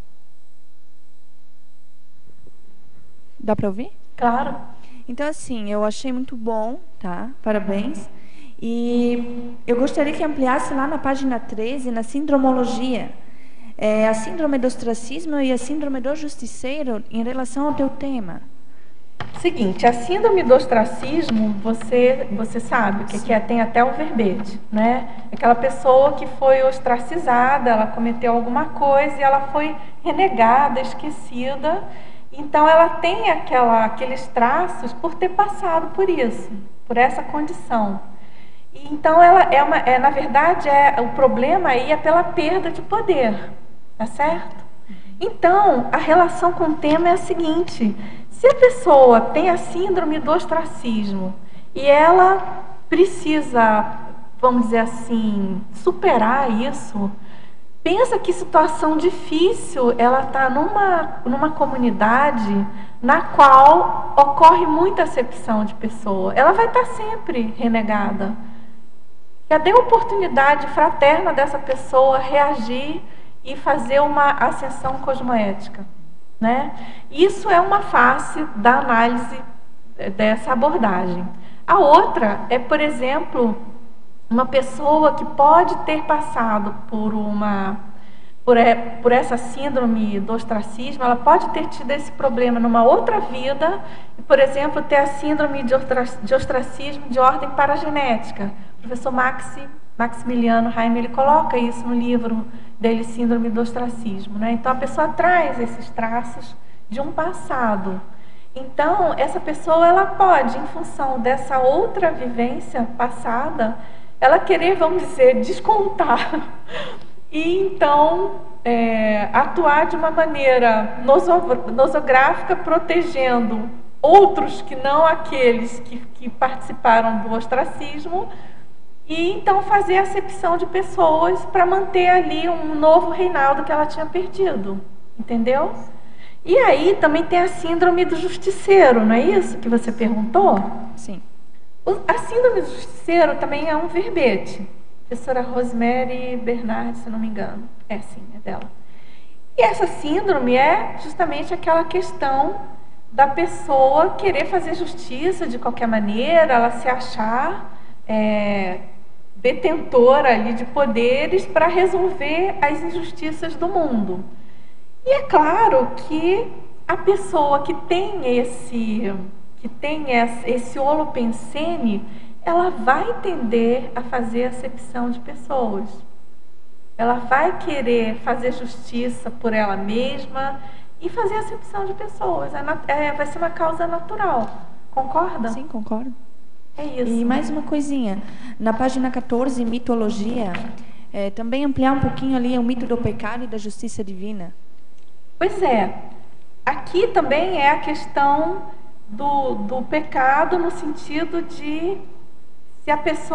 Dá para ouvir? Claro. Então, assim, eu achei muito bom, tá? Parabéns. E eu gostaria que ampliasse lá na página 13, na sindromologia, a síndrome do ostracismo e a síndrome do justiceiro em relação ao teu tema. Seguinte, a síndrome do ostracismo, você sabe que tem até o verbete, né? Aquela pessoa que foi ostracizada, ela cometeu alguma coisa e ela foi renegada, esquecida. Então, ela tem aqueles traços por ter passado por isso, por essa condição. E, então, ela na verdade, o problema aí é pela perda de poder, tá certo? Então, a relação com o tema é a seguinte: se a pessoa tem a síndrome do ostracismo e ela precisa, vamos dizer assim, superar isso, pensa que situação difícil ela está numa comunidade na qual ocorre muita acepção de pessoa. Ela vai estar sempre renegada. Cadê a oportunidade fraterna dessa pessoa reagir e fazer uma ascensão cosmoética, né? Isso é uma face da análise dessa abordagem. A outra é, por exemplo, uma pessoa que pode ter passado por essa síndrome do ostracismo, ela pode ter tido esse problema numa outra vida, e, por exemplo, ter a síndrome de ostracismo de ordem paragenética. O professor Maximiliano Raime, ele coloca isso no livro dele, Síndrome do Ostracismo, né? Então, a pessoa traz esses traços de um passado. Então, essa pessoa, ela pode, em função dessa outra vivência passada, ela querer, vamos dizer, descontar e então atuar de uma maneira nosográfica, protegendo outros que não aqueles que participaram do ostracismo, e então fazer a acepção de pessoas para manter ali um novo reinado que ela tinha perdido, entendeu? E aí também tem a síndrome do justiceiro, não é isso que você perguntou? Sim. A síndrome do justiceiro também é um verbete. Professora Rosemary Bernard, se não me engano. Sim, é dela. E essa síndrome é justamente aquela questão da pessoa querer fazer justiça de qualquer maneira, ela se achar detentora ali de poderes para resolver as injustiças do mundo. E é claro que a pessoa que tem esse holopensene, ela vai tender a fazer acepção de pessoas. Ela vai querer fazer justiça por ela mesma e fazer acepção de pessoas. Vai ser uma causa natural. Concorda? Sim, concordo. É isso. E mais uma coisinha. Na página 14, mitologia, também ampliar um pouquinho ali o mito do pecado e da justiça divina. Pois é. Aqui também é a questão do pecado no sentido de se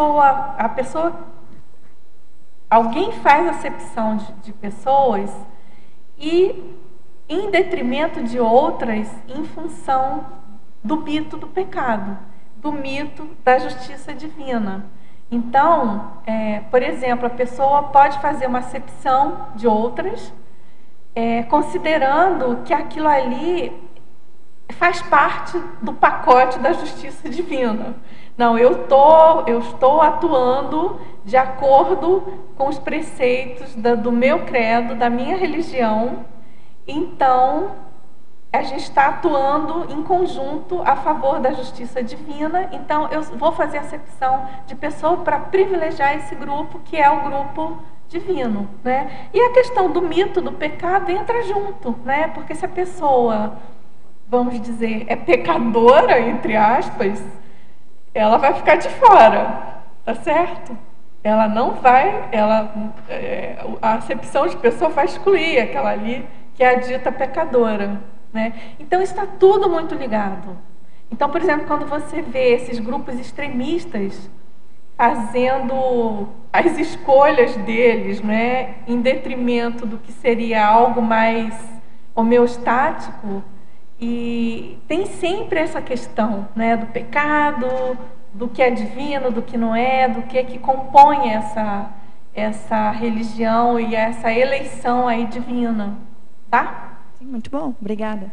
alguém faz acepção de pessoas e em detrimento de outras em função do mito do pecado, do mito da justiça divina. Então, por exemplo, a pessoa pode fazer uma acepção de outras, considerando que aquilo ali faz parte do pacote da justiça divina. Não, eu estou atuando de acordo com os preceitos do meu credo, da minha religião. Então, a gente está atuando em conjunto a favor da justiça divina. Então, eu vou fazer acepção de pessoa para privilegiar esse grupo, que é o grupo divino, né? E a questão do mito do pecado entra junto, né? Porque se a pessoa, vamos dizer, é pecadora, entre aspas, ela vai ficar de fora, tá certo? Ela não vai, a acepção de pessoa vai excluir aquela ali que é a dita pecadora, né? Então está tudo muito ligado. Então, por exemplo, quando você vê esses grupos extremistas fazendo as escolhas deles, né, em detrimento do que seria algo mais homeostático, e tem sempre essa questão, né, do pecado, do que é divino, do que não é, do que compõe essa religião e essa eleição aí divina, tá? Sim, muito bom, obrigada.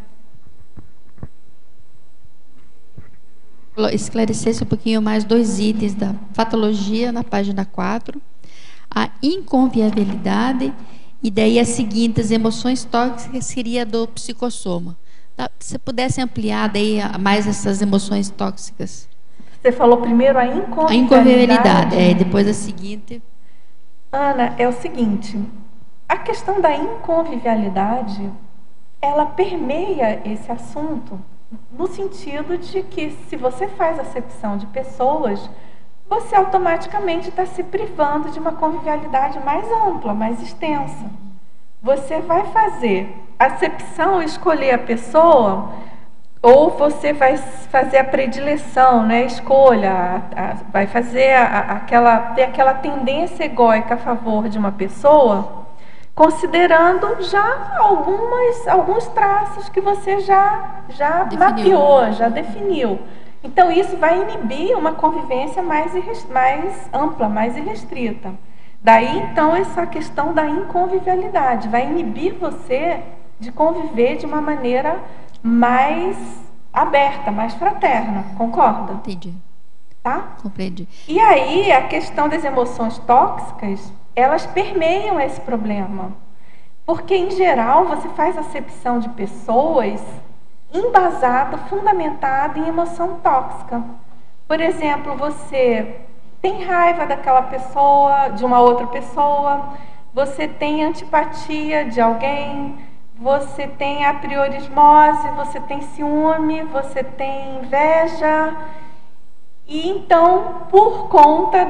Esclarecesse um pouquinho mais 2 itens da fatologia na página 4, a inconviabilidade e daí as seguintes, emoções tóxicas, seria do psicossoma. Se pudesse ampliar daí mais essas emoções tóxicas. Você falou primeiro a inconviabilidade. A inconviabilidade, depois a seguinte. Ana, é o seguinte, a questão da inconvivialidade, ela permeia esse assunto no sentido de que se você faz acepção de pessoas, você automaticamente está se privando de uma convivialidade mais ampla, mais extensa. Você vai fazer acepção, escolher a pessoa, ou você vai fazer a predileção, né? Escolha, vai fazer ter aquela tendência egóica a favor de uma pessoa, considerando já alguns traços que você já mapeou, já definiu. Então, isso vai inibir uma convivência mais ampla, mais irrestrita. Daí, então, essa questão da inconvivialidade vai inibir você de conviver de uma maneira mais aberta, mais fraterna. Concorda? Entendi. Tá? Compreendi. E aí, a questão das emoções tóxicas, elas permeiam esse problema. Porque, em geral, você faz acepção de pessoas embasada, fundamentada em emoção tóxica. Por exemplo, você tem raiva daquela pessoa, de uma outra pessoa, você tem antipatia de alguém, você tem apriorismose, você tem ciúme, você tem inveja. E então, por conta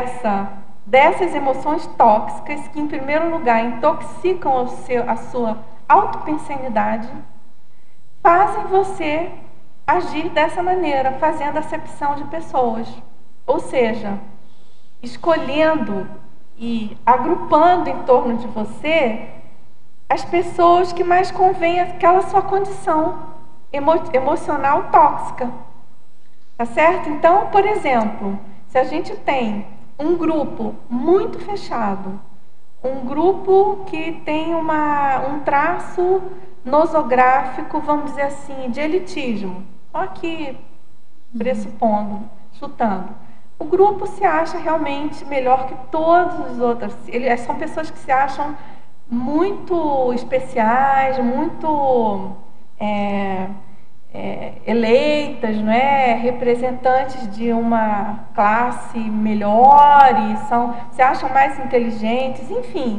dessas emoções tóxicas, que em primeiro lugar intoxicam a sua autopensenidade, fazem você agir dessa maneira, fazendo acepção de pessoas. Ou seja, escolhendo e agrupando em torno de você as pessoas que mais convêm àquela sua condição emocional tóxica. Tá certo? Então, por exemplo, se a gente tem um grupo muito fechado, um grupo que tem um traço nosográfico, vamos dizer assim, de elitismo. Aqui, pressupondo, chutando. O grupo se acha realmente melhor que todos os outros. São pessoas que se acham muito especiais, muito eleitas, não é? Representantes de uma classe melhor e se acham mais inteligentes, enfim.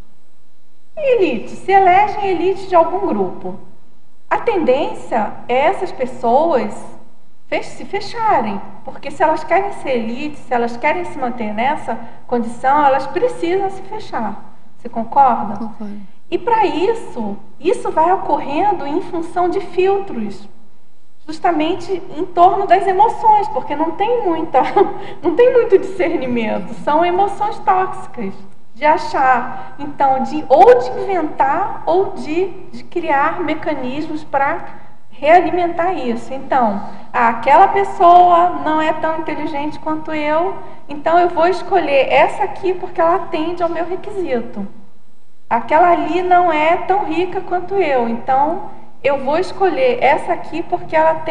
Elite, se elegem elite de algum grupo. A tendência é essas pessoas se fecharem, porque se elas querem ser elite, se elas querem se manter nessa condição, elas precisam se fechar. Você concorda? Concordo. E para isso vai ocorrendo em função de filtros, justamente em torno das emoções, porque não tem muito discernimento, são emoções tóxicas, de achar, então, ou de inventar ou de criar mecanismos para realimentar isso. Então, aquela pessoa não é tão inteligente quanto eu, então eu vou escolher essa aqui porque ela atende ao meu requisito. Aquela ali não é tão rica quanto eu, então eu vou escolher essa aqui porque ela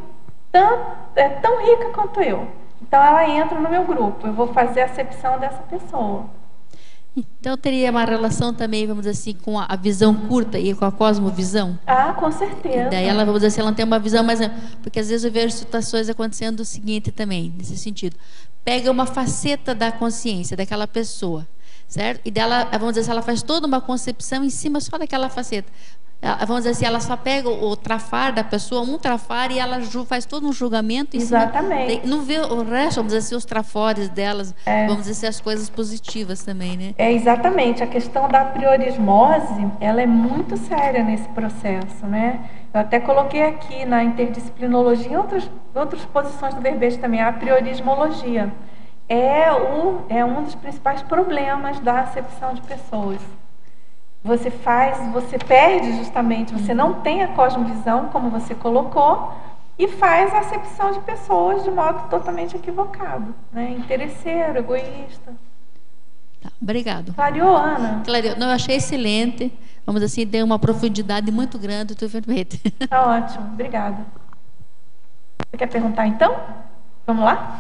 é tão rica quanto eu. Então ela entra no meu grupo, eu vou fazer a acepção dessa pessoa. Então teria uma relação também, vamos dizer assim, com a visão curta e com a cosmovisão? Ah, com certeza. E daí ela, vamos dizer assim, ela tem uma visão mais... Porque às vezes eu vejo situações acontecendo o seguinte também, nesse sentido. Pega uma faceta da consciência daquela pessoa, certo? E dela, vamos dizer assim, ela faz toda uma concepção em cima só daquela faceta. Vamos dizer assim, ela só pega o trafar da pessoa, um trafar, e ela faz todo um julgamento em Exatamente. cima. Não vê o resto, vamos dizer assim, os trafores delas, vamos dizer assim, as coisas positivas também, né? Exatamente. A questão da priorismose, ela é muito séria nesse processo, né? Eu até coloquei aqui na interdisciplinologia, em outras posições do verbete também, a priorismologia. É um dos principais problemas da acepção de pessoas. Você perde justamente, você não tem a cosmovisão, como você colocou, e faz a acepção de pessoas de modo totalmente equivocado, né? Interesseiro, egoísta. Tá, obrigado. Clareou, Ana? Clareou. Não, eu achei excelente. Vamos dizer assim, tem uma profundidade muito grande do verbete. Tá ótimo, obrigada. Você quer perguntar então? Vamos lá?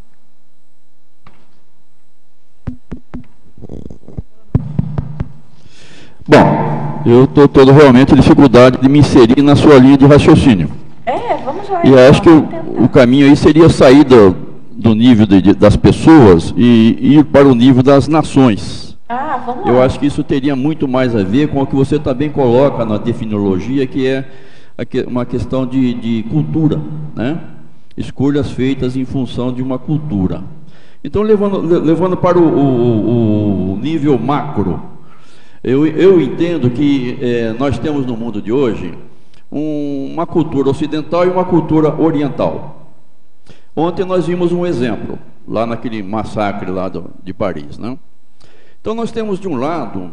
Bom, eu estou tendo realmente dificuldade de me inserir na sua linha de raciocínio. Vamos lá. E acho que o caminho aí seria sair do nível das pessoas e ir para o nível das nações. Vamos lá. Eu acho que isso teria muito mais a ver com o que você também coloca na definologia, que é uma questão de cultura, né? Escolhas feitas em função de uma cultura. Então, levando para o nível macro, eu entendo que nós temos no mundo de hoje uma cultura ocidental e uma cultura oriental. Ontem nós vimos um exemplo, lá naquele massacre lá de Paris, né? Então nós temos de um lado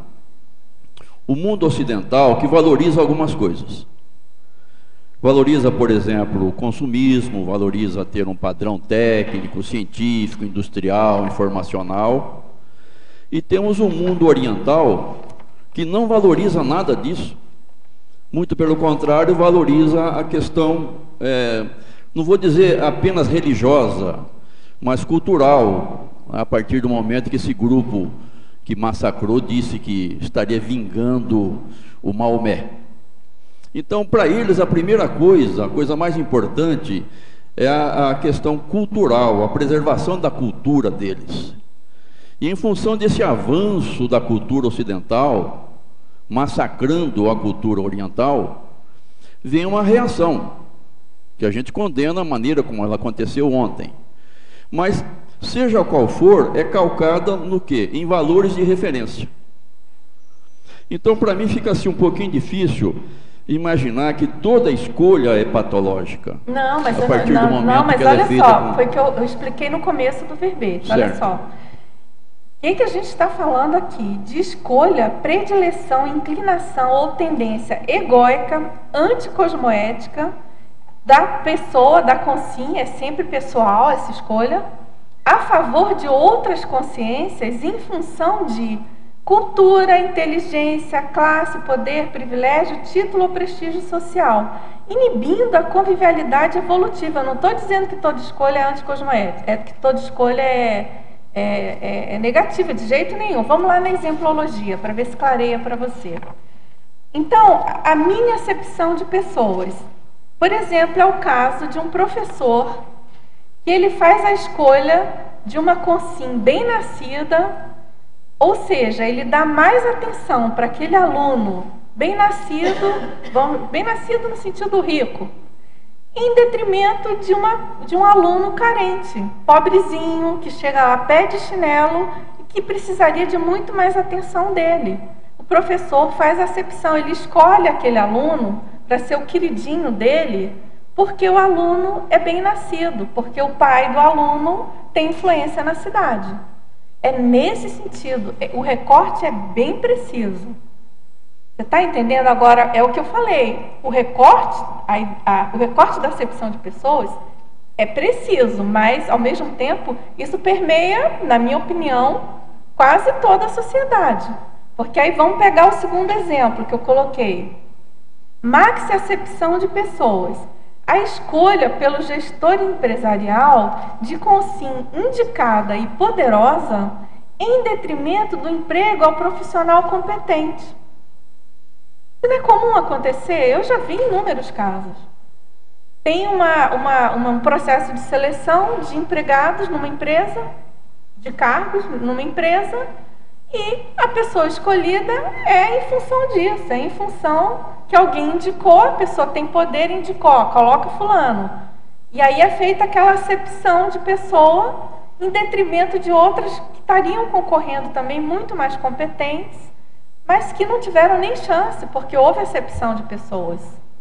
o mundo ocidental, que valoriza algumas coisas. Valoriza, por exemplo, o consumismo, valoriza ter um padrão técnico, científico, industrial, informacional. E temos um mundo oriental que não valoriza nada disso. Muito pelo contrário, valoriza a questão, não vou dizer apenas religiosa, mas cultural, a partir do momento que esse grupo que massacrou disse que estaria vingando o Maomé. Então, para eles, a primeira coisa, a coisa mais importante, é a questão cultural, a preservação da cultura deles. E em função desse avanço da cultura ocidental, massacrando a cultura oriental, vem uma reação, que a gente condena a maneira como ela aconteceu ontem. Mas, seja qual for, é calcada no quê? Em valores de referência. Então, para mim, fica assim um pouquinho difícil imaginar que toda escolha é patológica. Não, mas a partir do momento que ela olha é feita só, foi o que eu expliquei no começo do verbete. Olha só. O que a gente está falando aqui? De escolha, predileção, inclinação ou tendência egóica, anticosmoética, da pessoa, da consciência, é sempre pessoal essa escolha, a favor de outras consciências em função de cultura, inteligência, classe, poder, privilégio, título ou prestígio social, inibindo a convivialidade evolutiva. Eu não estou dizendo que toda escolha é anticosmoética, é que toda escolha é negativa, de jeito nenhum. Vamos lá na exemplologia, para ver se clareia para você. Então, a minha acepção de pessoas, Por exemplo, é o caso de um professor que ele faz a escolha de uma consim bem nascida, ou seja, ele dá mais atenção para aquele aluno bem nascido no sentido rico, em detrimento de um aluno carente, pobrezinho, que chega lá pé de chinelo e que precisaria de muito mais atenção dele. O professor faz a acepção, ele escolhe aquele aluno para ser o queridinho dele, porque o aluno é bem nascido, porque o pai do aluno tem influência na cidade. É nesse sentido, o recorte é bem preciso. Você está entendendo? Agora, é o que eu falei, o recorte da acepção de pessoas é preciso, mas, ao mesmo tempo, isso permeia, na minha opinião, quase toda a sociedade. Porque aí vamos pegar o segundo exemplo que eu coloquei. Maxi-acepção de pessoas. A escolha pelo gestor empresarial de consim indicada e poderosa em detrimento do emprego ao profissional competente. Isso não é comum acontecer? Eu já vi inúmeros casos. Tem um processo de seleção de empregados numa empresa, de cargos numa empresa, e a pessoa escolhida é em função disso, é em função que alguém indicou, a pessoa tem poder, indicou, coloca fulano. E aí é feita aquela acepção de pessoa em detrimento de outras que estariam concorrendo também muito mais competentes, mas que não tiveram nem chance, porque houve acepção de pessoas.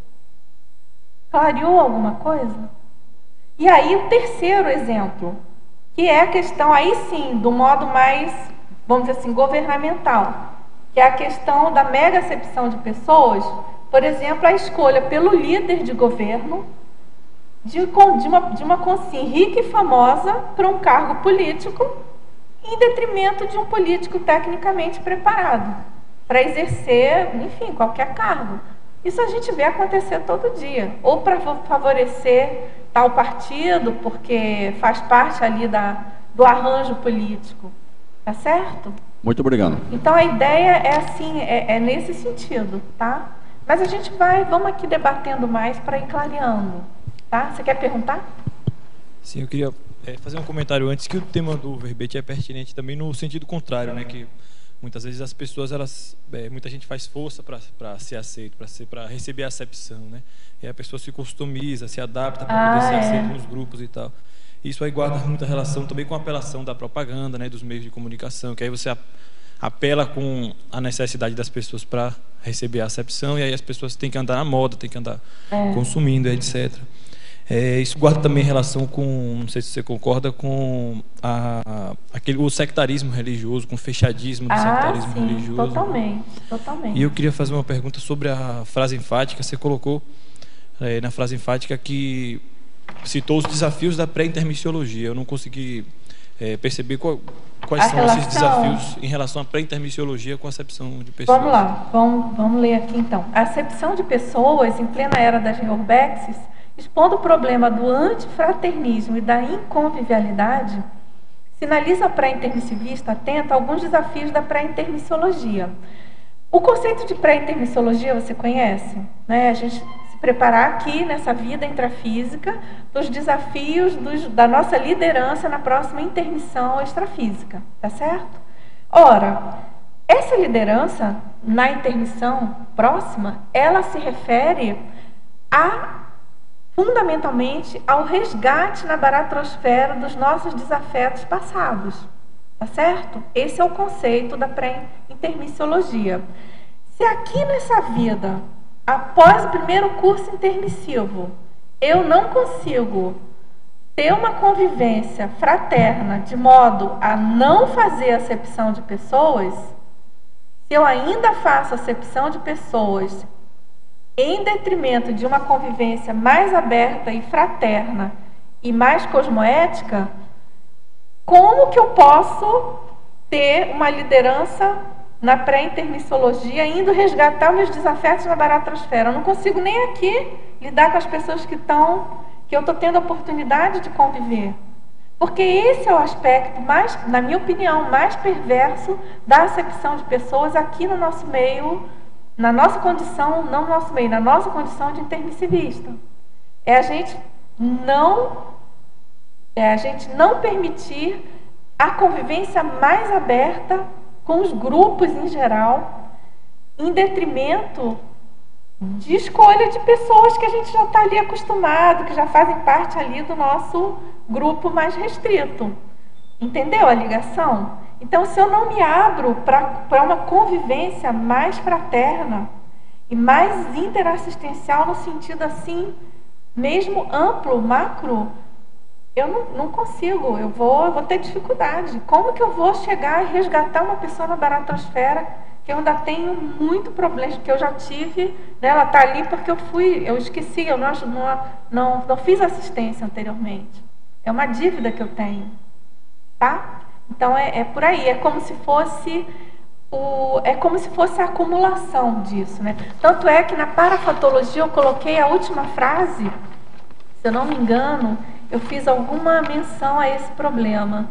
Clareou alguma coisa? E aí o terceiro exemplo, que é a questão, aí sim, do modo mais, vamos dizer assim, governamental, que é a questão da mega acepção de pessoas, por exemplo, a escolha pelo líder de governo de uma consim rica e famosa para um cargo político, em detrimento de um político tecnicamente preparado para exercer, enfim, qualquer cargo. Isso a gente vê acontecer todo dia, ou para favorecer tal partido, porque faz parte ali do arranjo político. Tá certo? Muito obrigado. Então a ideia é assim, é nesse sentido, tá? Mas a gente vamos aqui debatendo mais para ir clareando, tá? Você quer perguntar? Sim, eu queria fazer um comentário antes, que o tema do verbete é pertinente também no sentido contrário, né? Que muitas vezes as pessoas, muita gente faz força para ser aceito, para receber a acepção, né? E a pessoa se customiza, se adapta para poder ser aceito nos grupos e tal. Isso aí guarda muita relação também com a apelação da propaganda, né, dos meios de comunicação, que aí você apela com a necessidade das pessoas para receber a acepção, e aí as pessoas têm que andar na moda, têm que andar consumindo, etc. Isso guarda também relação com, não sei se você concorda, com o sectarismo religioso, com o fechadismo do sectarismo religioso. Totalmente. E eu queria fazer uma pergunta sobre a frase enfática. Você colocou na frase enfática que citou os desafios da pré-intermissiologia. Eu não consegui perceber quais são esses desafios em relação à pré-intermissiologia com a acepção de pessoas. Vamos lá, vamos ler aqui então. A acepção de pessoas em plena era das urbexes, expondo o problema do antifraternismo e da inconvivialidade, sinaliza a pré-intermissivista atenta a alguns desafios da pré-intermissiologia. O conceito de pré-intermissiologia você conhece? Né? A gente se preparar aqui nessa vida intrafísica dos desafios da nossa liderança na próxima intermissão extrafísica, tá certo? Ora, essa liderança na intermissão próxima, ela se refere fundamentalmente ao resgate na baratrosfera dos nossos desafetos passados, tá certo? Esse é o conceito da pré-intermissiologia. Se aqui nessa vida, após o primeiro curso intermissivo, eu não consigo ter uma convivência fraterna de modo a não fazer acepção de pessoas, se eu ainda faço acepção de pessoas em detrimento de uma convivência mais aberta e fraterna e mais cosmoética, como que eu posso ter uma liderança na pré-intermissiologia indo resgatar meus desafetos na baratrosfera? Eu não consigo nem aqui lidar com as pessoas que eu estou tendo a oportunidade de conviver. Porque esse é o aspecto mais, na minha opinião, mais perverso da acepção de pessoas aqui no nosso meio, na nossa condição, não no nosso meio, na nossa condição de intermissivista. é a gente não permitir a convivência mais aberta com os grupos em geral, em detrimento de escolha de pessoas que a gente já está ali acostumado, que já fazem parte ali do nosso grupo mais restrito. Entendeu a ligação? Então, se eu não me abro para uma convivência mais fraterna e mais interassistencial no sentido assim, mesmo amplo, macro, eu não consigo, eu vou ter dificuldade. Como que eu vou chegar e resgatar uma pessoa na baratosfera que eu ainda tenho muito problema, que eu já tive, né? Ela está ali porque eu esqueci, eu não fiz assistência anteriormente. É uma dívida que eu tenho, tá? Então é por aí, é como se fosse a acumulação disso, né? Tanto é que na parafatologia eu coloquei a última frase, se eu não me engano, eu fiz alguma menção a esse problema.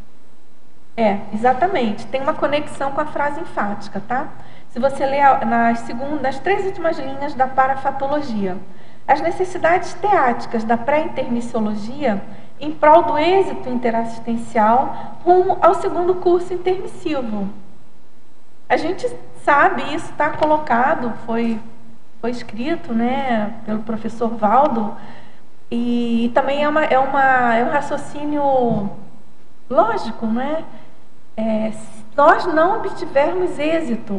Exatamente, tem uma conexão com a frase enfática, tá? Se você ler nas 3 últimas linhas da parafatologia, as necessidades teáticas da pré-intermissiologia em prol do êxito interassistencial rumo ao 2º curso intermissivo. A gente sabe, isso está colocado, foi escrito, né, pelo professor Valdo, e também é um raciocínio lógico, né? Se nós não obtivermos êxito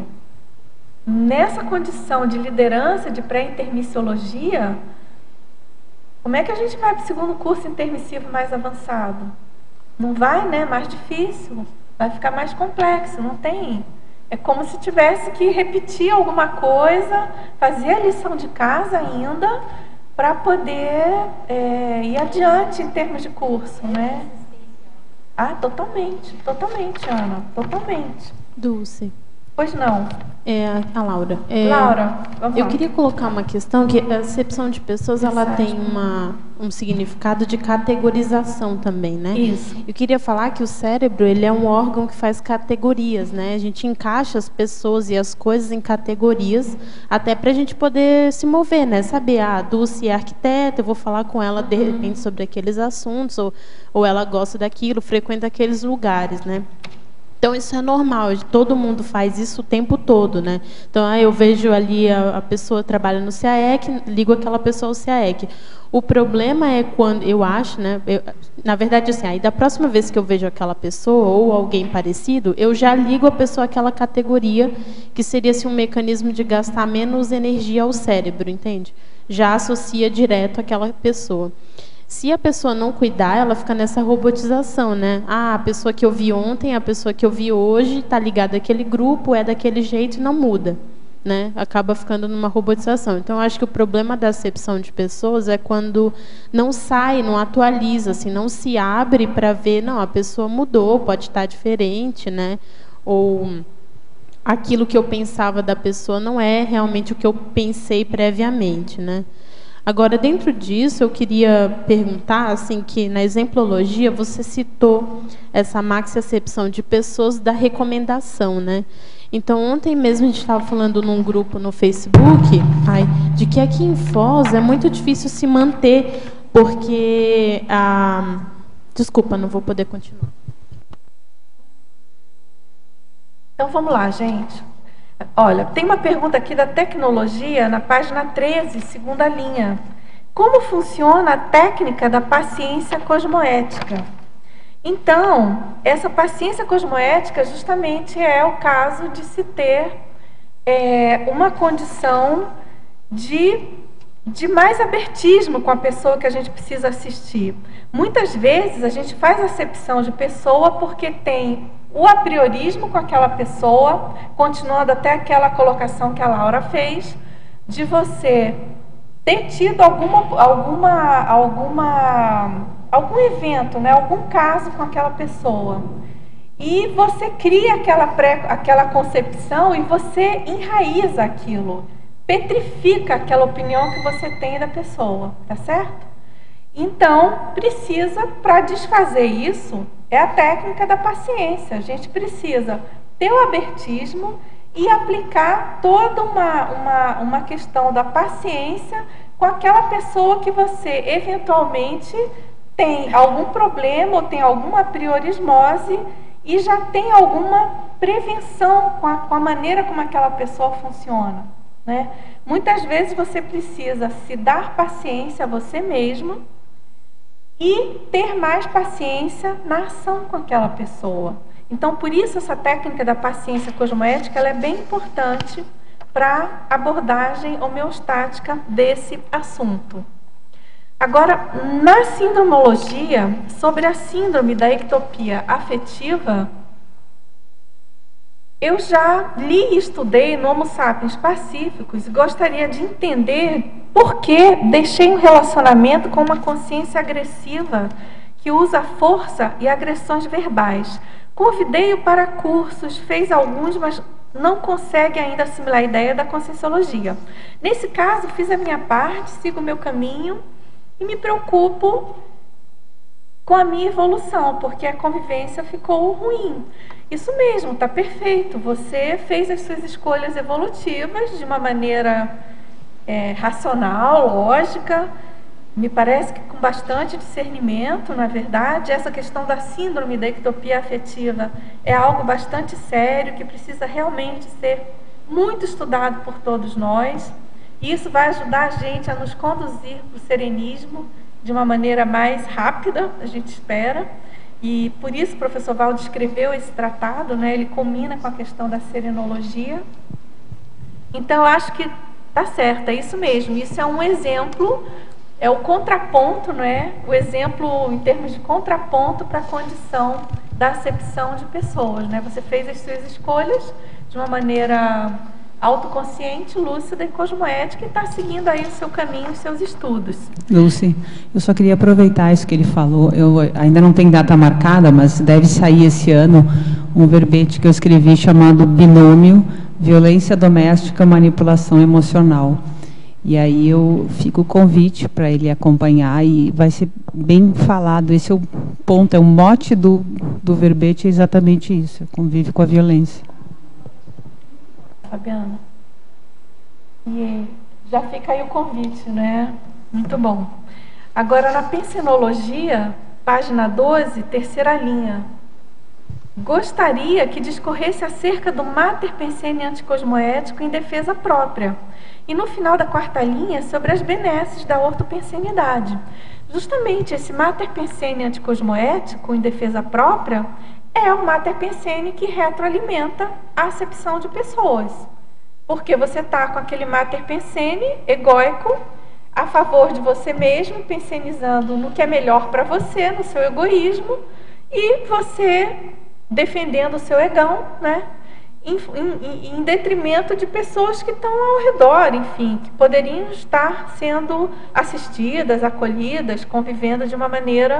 nessa condição de liderança de pré-intermissiologia, como é que a gente vai para o 2º curso intermissivo mais avançado? Não vai, né? Mais difícil, vai ficar mais complexo, não tem. É como se tivesse que repetir alguma coisa, fazer a lição de casa ainda, para poder ir adiante em termos de curso, né? Totalmente, Ana, totalmente. Dulce. Pois não. A Laura. Laura, vamos lá. Eu queria colocar uma questão que a acepção de pessoas, ela tem um significado de categorização também, né? Isso. Eu queria falar que o cérebro, ele é um órgão que faz categorias, né? A gente encaixa as pessoas e as coisas em categorias, até para a gente poder se mover, né? Saber, a Dulce é arquiteta, eu vou falar com ela, de repente, sobre aqueles assuntos, ou ela gosta daquilo, frequenta aqueles lugares, né? Então, isso é normal, todo mundo faz isso o tempo todo, né? Então, eu vejo ali a pessoa trabalha no CAEC, ligo aquela pessoa ao CAEC. O problema é quando, eu acho, né? Na verdade, assim, aí da próxima vez que eu vejo aquela pessoa ou alguém parecido, eu já ligo a pessoa àquela categoria, que seria assim, um mecanismo de gastar menos energia ao cérebro, entende? Já associa direto àquela pessoa. Se a pessoa não cuidar, ela fica nessa robotização, né? A pessoa que eu vi ontem, a pessoa que eu vi hoje, está ligada àquele grupo, é daquele jeito e não muda, né? Acaba ficando numa robotização. Então, eu acho que o problema da acepção de pessoas é quando não sai, não atualiza, assim, não se abre para ver, não, a pessoa mudou, pode estar diferente, né? Ou aquilo que eu pensava da pessoa não é realmente o que eu pensei previamente, né? Agora, dentro disso, eu queria perguntar, assim, que na exemplologia você citou essa maxi-acepção de pessoas da recomendação, né? Então, ontem mesmo a gente estava falando num grupo no Facebook, de que aqui em Foz é muito difícil se manter, porque desculpa, não vou poder continuar. Então, vamos lá, gente. Olha, tem uma pergunta aqui da tecnologia, na página 13, 2ª linha. Como funciona a técnica da paciência cosmoética? Então, essa paciência cosmoética justamente é o caso de se ter uma condição de mais abertismo com a pessoa que a gente precisa assistir. Muitas vezes a gente faz acepção de pessoa porque tem o apriorismo com aquela pessoa, continuando até aquela colocação que a Laura fez, de você ter tido algum evento, né, algum caso com aquela pessoa. E você cria aquela concepção e você enraiza aquilo, petrifica aquela opinião que você tem da pessoa, tá certo? Então, para desfazer isso, é a técnica da paciência. A gente precisa ter o abertismo e aplicar toda uma questão da paciência com com aquela pessoa que você eventualmente tem algum problema ou tem alguma priorismose e já tem alguma prevenção com a maneira como aquela pessoa funciona, né? Muitas vezes você precisa se dar paciência a você mesmo e ter mais paciência na ação com aquela pessoa. Então, por isso, essa técnica da paciência cosmoética ela é bem importante para a abordagem homeostática desse assunto. Agora, na sindromologia, sobre a síndrome da ectopia afetiva, eu já li e estudei no Homo sapiens pacíficos e gostaria de entender por que deixei um relacionamento com uma consciência agressiva que usa força e agressões verbais. Convidei-o para cursos, fez alguns, mas não consegue ainda assimilar a ideia da conscienciologia. Nesse caso, fiz a minha parte, sigo o meu caminho e me preocupo com a minha evolução, porque a convivência ficou ruim. Isso mesmo, está perfeito. Você fez as suas escolhas evolutivas de uma maneira racional, lógica, me parece que com bastante discernimento, na verdade. Essa questão da síndrome da ectopia afetiva é algo bastante sério, que precisa realmente ser muito estudado por todos nós. E isso vai ajudar a gente a nos conduzir para o serenismo de uma maneira mais rápida, a gente espera. E por isso o professor Valdo escreveu esse tratado, né? Ele combina com a questão da serenologia. Então, eu acho que está certo, é isso mesmo. Isso é um exemplo, é o contraponto, não é? O exemplo em termos de contraponto para a condição da acepção de pessoas, né? Você fez as suas escolhas de uma maneira autoconsciente, lúcida e cosmoética e está seguindo aí o seu caminho, os seus estudos. Lúcia, eu só queria aproveitar isso que ele falou. Eu ainda não tenho data marcada, mas deve sair esse ano um verbete que eu escrevi chamado Binômio, Violência Doméstica, Manipulação Emocional. E aí eu fico o convite para ele acompanhar e vai ser bem falado. Esse é o ponto, é o mote do verbete, é exatamente isso, convive com a violência. Fabiana. E já fica aí o convite, né? Muito bom. Agora, na pensenologia, página 12, terceira linha. Gostaria que discorresse acerca do mater pensene anticosmoético em defesa própria. E no final da quarta linha, sobre as benesses da ortopensenidade. Justamente esse mater pensene anticosmoético em defesa própria é o mater pensene que retroalimenta a acepção de pessoas. Porque você está com aquele mater pensene egóico a favor de você mesmo, pensenizando no que é melhor para você, no seu egoísmo, e você defendendo o seu egão, né? Em detrimento de pessoas que estão ao redor, enfim, que poderiam estar sendo assistidas, acolhidas, convivendo de uma maneira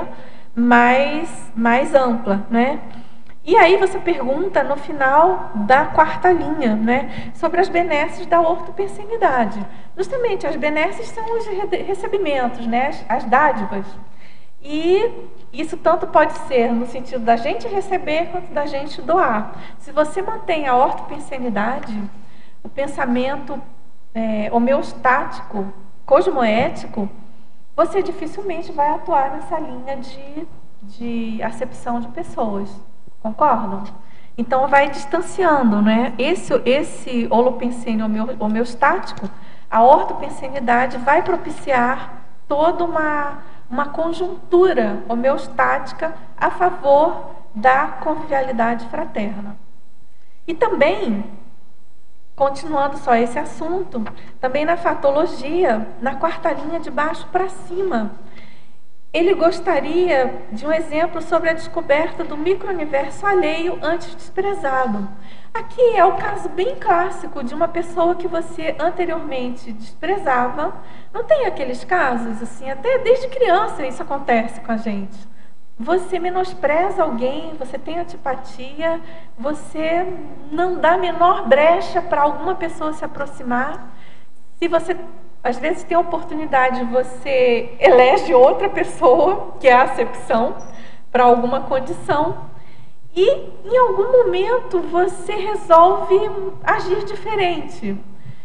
mais ampla, né? E aí você pergunta no final da quarta linha, né, sobre as benesses da ortopensenidade. Justamente, as benesses são os recebimentos, né, as dádivas. E isso tanto pode ser no sentido da gente receber quanto da gente doar. Se você mantém a ortopensenidade, o pensamento homeostático, cosmoético, você dificilmente vai atuar nessa linha de acepção de pessoas. Concordam? Então, vai distanciando, né? Esse holopensene homeostático, a ortopensenidade vai propiciar toda uma conjuntura homeostática a favor da convivialidade fraterna. E também, continuando só esse assunto, também na fatologia, na quarta linha de baixo para cima, ele gostaria de um exemplo sobre a descoberta do micro-universo alheio antes desprezado. Aqui é o caso bem clássico de uma pessoa que você anteriormente desprezava. Não tem aqueles casos, assim, até desde criança isso acontece com a gente. Você menospreza alguém, você tem antipatia, você não dá a menor brecha para alguma pessoa se aproximar. Se você às vezes tem a oportunidade, você elege outra pessoa, que é a acepção, para alguma condição, e em algum momento você resolve agir diferente.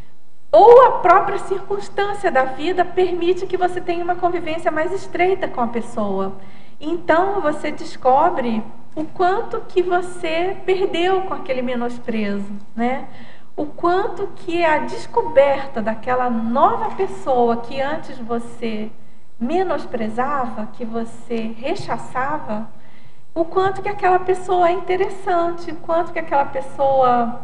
ou a própria circunstância da vida permite que você tenha uma convivência mais estreita com a pessoa. Então você descobre o quanto que você perdeu com aquele menosprezo, né? O quanto que a descoberta daquela nova pessoa que antes você menosprezava, que você rechaçava, o quanto que aquela pessoa é interessante, o quanto que aquela pessoa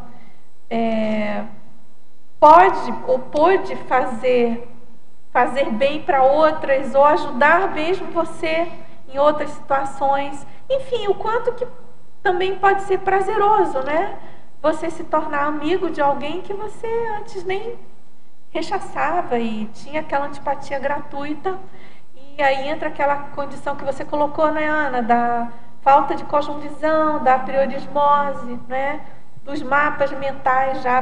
pode fazer bem para outras, ou ajudar mesmo você em outras situações. Enfim, o quanto que também pode ser prazeroso, né? Você se tornar amigo de alguém que você antes nem rechaçava e tinha aquela antipatia gratuita. E aí entra aquela condição que você colocou, né, Ana, da falta de cosmovisão, da priorismose, né, dos mapas mentais já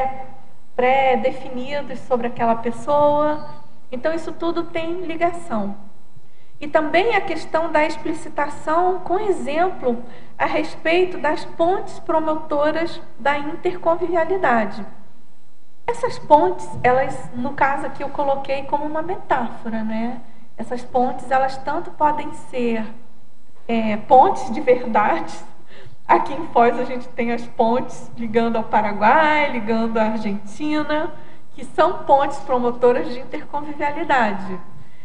pré-definidos sobre aquela pessoa. Então isso tudo tem ligação. E também a questão da explicitação com exemplo a respeito das pontes promotoras da interconvivialidade. Essas pontes, elas, no caso aqui eu coloquei como uma metáfora, né? Essas pontes, elas tanto podem ser pontes de verdade. Aqui em Foz a gente tem as pontes ligando ao Paraguai, ligando à Argentina, que são pontes promotoras de interconvivialidade.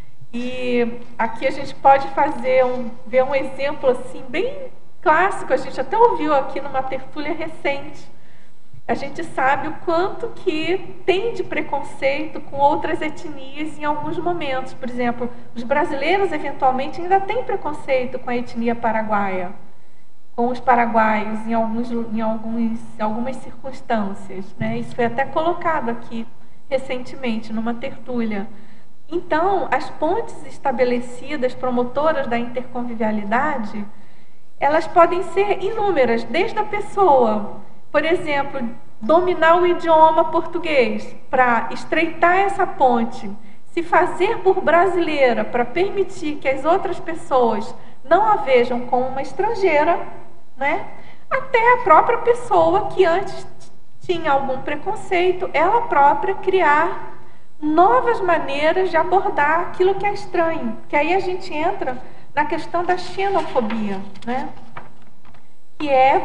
E aqui a gente pode ver um exemplo assim bem clássico, a gente até ouviu aqui numa tertúlia recente. A gente sabe o quanto que tem de preconceito com outras etnias em alguns momentos. Por exemplo, os brasileiros eventualmente ainda têm preconceito com a etnia paraguaia, com os paraguaios em algumas circunstâncias, né? Isso foi até colocado aqui recentemente numa tertúlia. Então, as pontes estabelecidas, promotoras da interconvivialidade, elas podem ser inúmeras, desde a pessoa, por exemplo, dominar o idioma português para estreitar essa ponte, se fazer por brasileira para permitir que as outras pessoas não a vejam como uma estrangeira, né? Até a própria pessoa que antes tinha algum preconceito, ela própria criar novas maneiras de abordar aquilo que é estranho. Que aí a gente entra na questão da xenofobia, né? Que é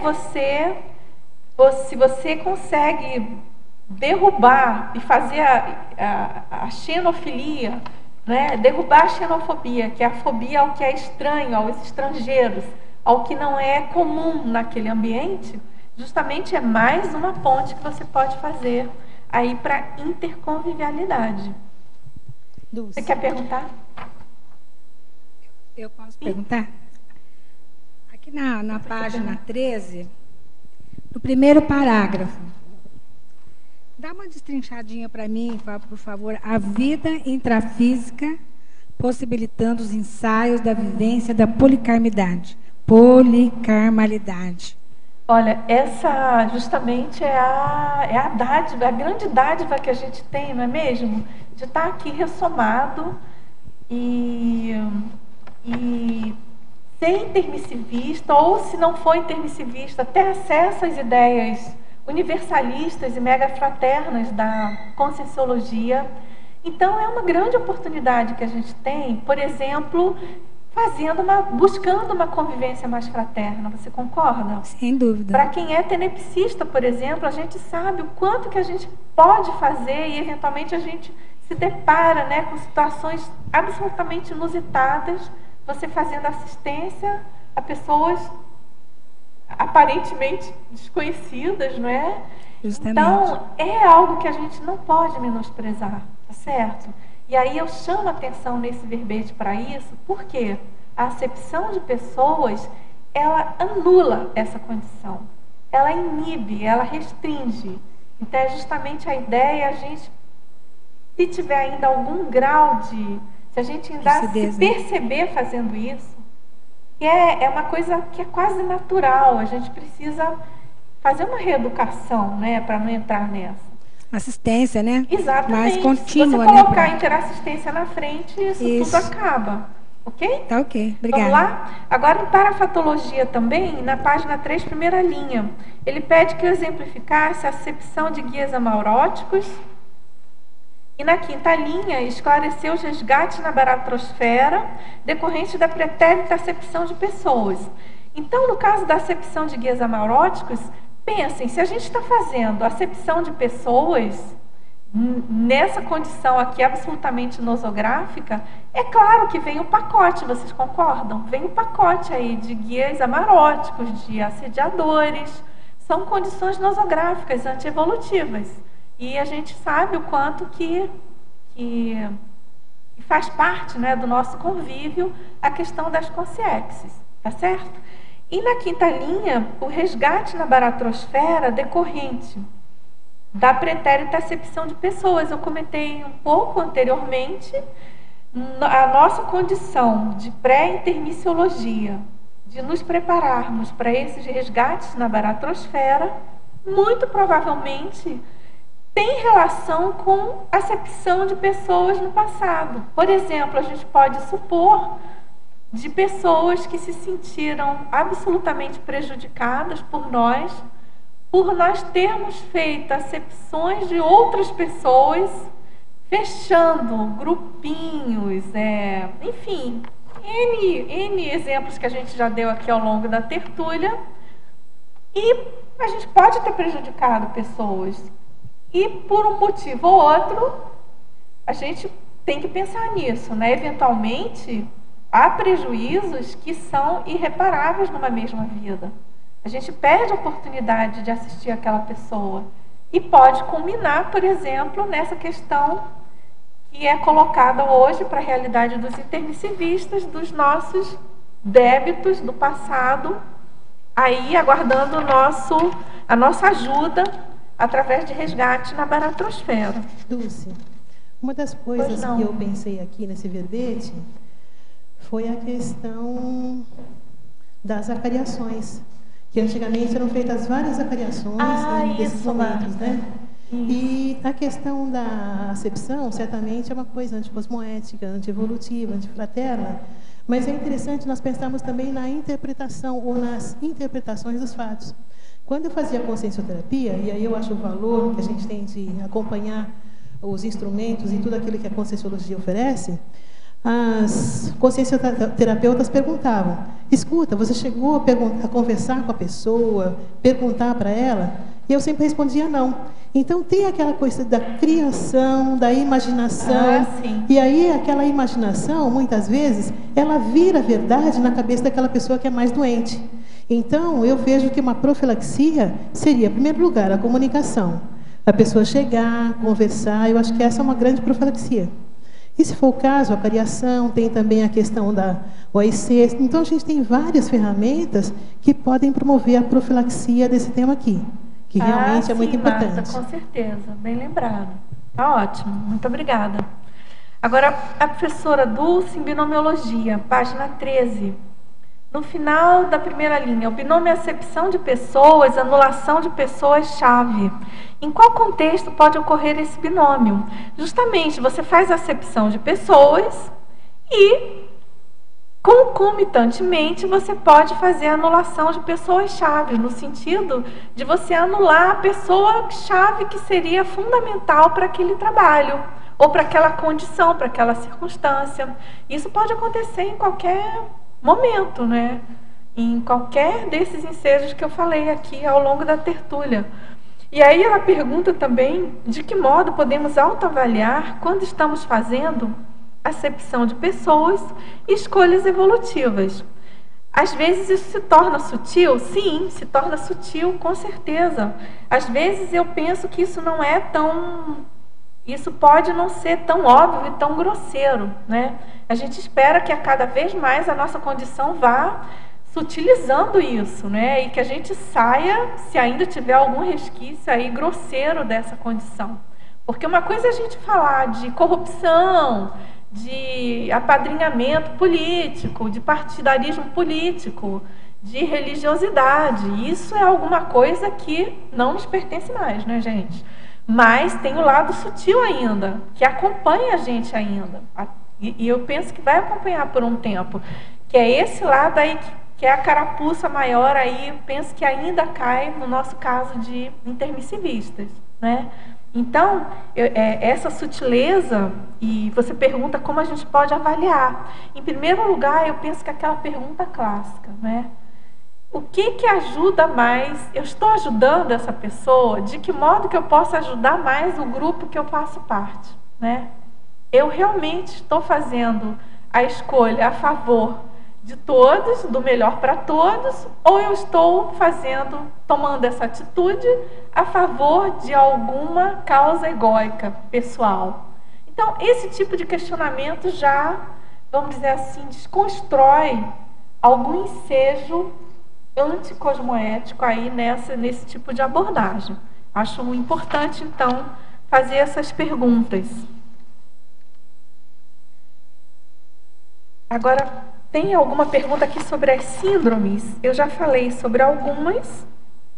se você consegue derrubar e fazer a xenofilia, né? Derrubar a xenofobia, que é a fobia ao que é estranho, aos estrangeiros, ao que não é comum naquele ambiente, justamente é mais uma ponte que você pode fazer aí para interconvivialidade. Dulce. Você quer perguntar? Eu posso perguntar? Aqui na página 13, no primeiro parágrafo, dá uma destrinchadinha para mim, por favor. A vida intrafísica possibilitando os ensaios da vivência da policarmalidade. Olha, essa justamente é a dádiva, a grande dádiva que a gente tem, não é mesmo? De estar aqui ressomado e ser intermissivista, ou se não for intermissivista, ter acesso às ideias universalistas e megafraternas da conscienciologia. Então é uma grande oportunidade que a gente tem, por exemplo, buscando uma convivência mais fraterna. Você concorda? Sem dúvida. Para quem é tenepsista, por exemplo, a gente sabe o quanto que a gente pode fazer e eventualmente a gente se depara, né, com situações absolutamente inusitadas, você fazendo assistência a pessoas aparentemente desconhecidas, não é? Justamente. Então, é algo que a gente não pode menosprezar, tá certo? E aí eu chamo a atenção nesse verbete para isso, porque a acepção de pessoas, ela anula essa condição, ela inibe, ela restringe. Então é justamente a ideia, a gente, se tiver ainda algum grau de, se a gente ainda se perceber fazendo isso, que é uma coisa que é quase natural, a gente precisa fazer uma reeducação, né, para não entrar nessa. Assistência, né? Exatamente. Mais contínua, se você colocar né? interassistência na frente, isso tudo acaba. Ok? Tá ok. Obrigada. Vamos lá? Agora, em parafatologia também, na página 3, primeira linha, ele pede que eu exemplificasse a acepção de guias amauróticos E na quinta linha, esclareceu os resgates na baratrosfera decorrentes da pretérita acepção de pessoas. Então, no caso da acepção de guias amauróticos, pensem, se a gente está fazendo acepção de pessoas nessa condição aqui absolutamente nosográfica, é claro que vem o pacote, vocês concordam? Vem o pacote aí de guias amauróticos, de assediadores, são condições nosográficas, antievolutivas. E a gente sabe o quanto que faz parte, né, do nosso convívio a questão das consciências, tá certo? E na quinta linha, o resgate na baratrosfera decorrente da pretérita acepção de pessoas. Eu comentei um pouco anteriormente a nossa condição de pré-intermissiologia, de nos prepararmos para esses resgates na baratrosfera, muito provavelmente tem relação com acepção de pessoas no passado. Por exemplo, a gente pode supor de pessoas que se sentiram absolutamente prejudicadas por nós termos feito acepções de outras pessoas, fechando grupinhos, enfim, N exemplos que a gente já deu aqui ao longo da tertúlia, e a gente pode ter prejudicado pessoas. E por um motivo ou outro, a gente tem que pensar nisso, né? Eventualmente, há prejuízos que são irreparáveis numa mesma vida. A gente perde a oportunidade de assistir aquela pessoa. E pode culminar, por exemplo, nessa questão que é colocada hoje para a realidade dos intermissivistas, dos nossos débitos do passado, aí aguardando a nossa ajuda através de resgate na baratrosfera. Dulce, uma das coisas que eu pensei aqui nesse verbete foi a questão das acariações, que antigamente eram feitas várias acariações nesses momentos, né? E a questão da acepção, certamente, é uma coisa anticosmoética, antievolutiva, antifraterna, mas é interessante nós pensarmos também na interpretação ou nas interpretações dos fatos. Quando eu fazia consciencioterapia, e aí eu acho o valor que a gente tem de acompanhar os instrumentos e tudo aquilo que a conscienciologia oferece, as consciencioterapeutas perguntavam: escuta, você chegou a conversar com a pessoa, perguntar para ela? E eu sempre respondia não. Então tem aquela coisa da criação, da imaginação, e aí aquela imaginação, muitas vezes, ela vira verdade na cabeça daquela pessoa que é mais doente. Então, eu vejo que uma profilaxia seria, em primeiro lugar, a comunicação. A pessoa chegar, conversar, eu acho que essa é uma grande profilaxia. E se for o caso, a cariação, tem também a questão da OIC. Então, a gente tem várias ferramentas que podem promover a profilaxia desse tema aqui, que realmente é muito importante. Marta, com certeza, bem lembrado. Tá ótimo, muito obrigada. Agora, a professora Dulce, em binomiologia, página 13. No final da primeira linha, o binômio é acepção de pessoas, anulação de pessoas-chave. Em qual contexto pode ocorrer esse binômio? Justamente, você faz a acepção de pessoas e, concomitantemente, você pode fazer a anulação de pessoas-chave, no sentido de você anular a pessoa-chave que seria fundamental para aquele trabalho, ou para aquela condição, para aquela circunstância. Isso pode acontecer em qualquer momento, né? Em qualquer desses ensejos que eu falei aqui ao longo da tertúlia. E aí ela pergunta também de que modo podemos autoavaliar quando estamos fazendo acepção de pessoas e escolhas evolutivas. Às vezes isso se torna sutil? Sim, se torna sutil, com certeza. Às vezes eu penso que isso não é tão... Isso pode não ser tão óbvio e tão grosseiro, né? A gente espera que a cada vez mais a nossa condição vá sutilizando isso, né? E que a gente saia, se ainda tiver algum resquício aí grosseiro dessa condição. Porque uma coisa é a gente falar de corrupção, de apadrinhamento político, de partidarismo político, de religiosidade. Isso é alguma coisa que não nos pertence mais, né, gente? Mas tem o lado sutil ainda, que acompanha a gente ainda. E eu penso que vai acompanhar por um tempo. Que é esse lado aí que é a carapuça maior, aí eu penso que ainda cai no nosso caso de intermissivistas, né? Então, essa sutileza, e você pergunta como a gente pode avaliar. Em primeiro lugar, eu penso que aquela pergunta clássica, né? O que ajuda mais? Eu estou ajudando essa pessoa? De que modo que eu posso ajudar mais o grupo que eu faço parte, né? Eu realmente estou fazendo a escolha a favor de todos, do melhor para todos, ou eu estou tomando essa atitude a favor de alguma causa egóica, pessoal? Então, esse tipo de questionamento já, vamos dizer assim, desconstrói algum ensejo anticosmoético aí nesse tipo de abordagem. Acho importante, então, fazer essas perguntas. Agora, tem alguma pergunta aqui sobre as síndromes? Eu já falei sobre algumas.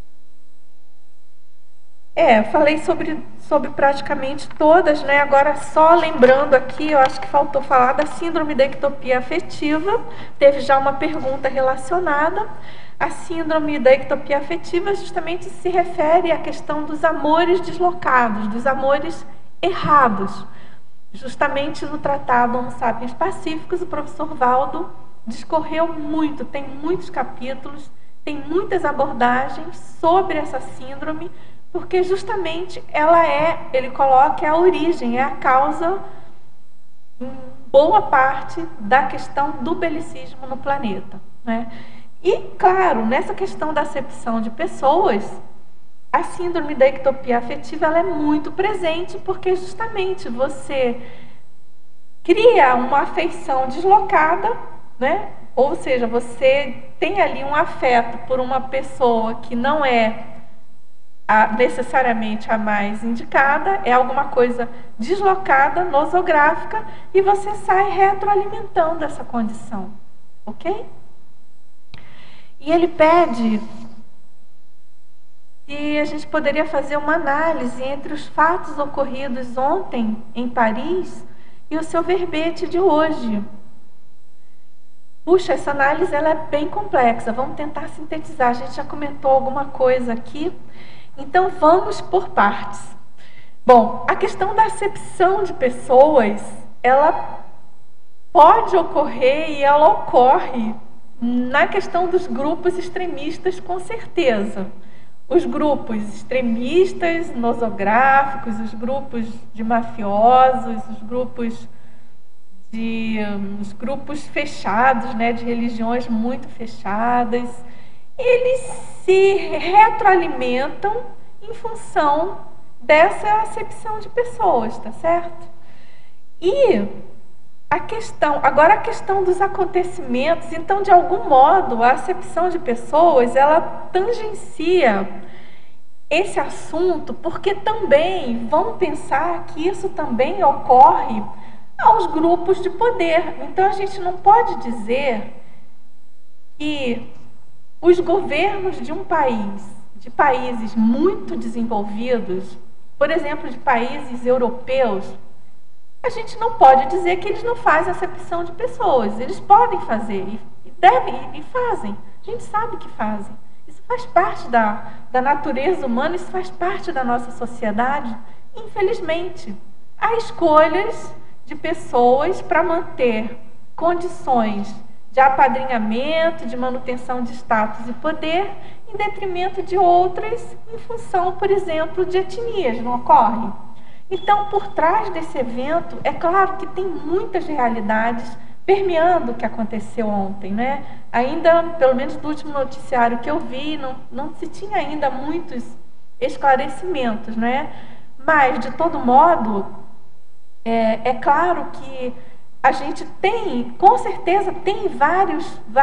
Falei sobre praticamente todas, né? Agora, só lembrando aqui, eu acho que faltou falar da síndrome da ectopia afetiva. Teve já uma pergunta relacionada. A síndrome da ectopia afetiva justamente se refere à questão dos amores deslocados, dos amores errados. Justamente no tratado Homo Sapiens Pacíficos, o professor Valdo discorreu muito, tem muitos capítulos, tem muitas abordagens sobre essa síndrome, porque justamente ele coloca a origem, a causa, em boa parte, da questão do belicismo no planeta, né? E, claro, nessa questão da acepção de pessoas, a síndrome da ectopia afetiva ela é muito presente, porque justamente você cria uma afeição deslocada, né? Ou seja, você tem ali um afeto por uma pessoa que não é necessariamente a mais indicada, é alguma coisa deslocada, nosográfica, e você sai retroalimentando essa condição, ok? E ele pede que a gente poderia fazer uma análise entre os fatos ocorridos ontem em Paris e o seu verbete de hoje. Puxa, essa análise ela é bem complexa, vamos tentar sintetizar. A gente já comentou alguma coisa aqui, então vamos por partes. Bom, a questão da acepção de pessoas, ela pode ocorrer e ela ocorre na questão dos grupos extremistas, com certeza. Os grupos extremistas, nosográficos, os grupos de mafiosos, os grupos fechados, né, de religiões muito fechadas, eles se retroalimentam em função dessa acepção de pessoas, tá certo? E a questão dos acontecimentos, então, de algum modo, a acepção de pessoas, ela tangencia esse assunto, porque também, vamos pensar que isso também ocorre aos grupos de poder. Então, a gente não pode dizer que os governos de um país, de países muito desenvolvidos, por exemplo, de países europeus, a gente não pode dizer que eles não fazem acepção de pessoas. Eles podem fazer, e devem, e fazem. A gente sabe que fazem. Isso faz parte da natureza humana, isso faz parte da nossa sociedade. Infelizmente, há escolhas de pessoas para manter condições de apadrinhamento, de manutenção de status e poder, em detrimento de outras, em função, por exemplo, de etnias, não ocorre? Então, por trás desse evento, é claro que tem muitas realidades permeando o que aconteceu ontem, né? Ainda, pelo menos do último noticiário que eu vi, não se tinha ainda muitos esclarecimentos, né? Mas, de todo modo, é claro que a gente tem, com certeza, tem vários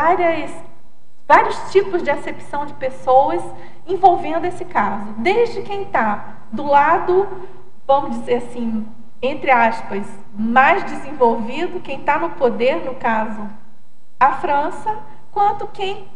tipos de acepção de pessoas envolvendo esse caso. Desde quem está do lado, vamos dizer assim, entre aspas, mais desenvolvido, quem está no poder, no caso, a França, quanto quem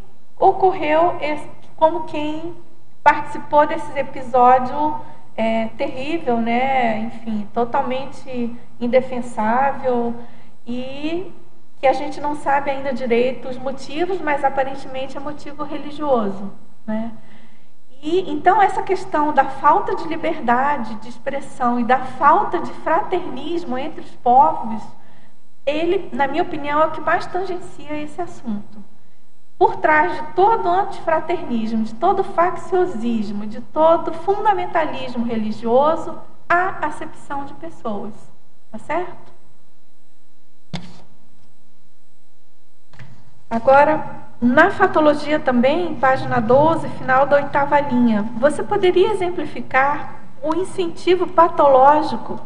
como quem participou desse episódio terrível, né? Enfim, totalmente indefensável e que a gente não sabe ainda direito os motivos, mas aparentemente é motivo religioso, né? E então essa questão da falta de liberdade de expressão e da falta de fraternismo entre os povos, ele, na minha opinião, é o que mais tangencia esse assunto. Por trás de todo antifraternismo, de todo facciosismo, de todo fundamentalismo religioso, há acepção de pessoas, tá certo? Agora, na fatologia também, página 12, final da 8ª linha, você poderia exemplificar o incentivo patológico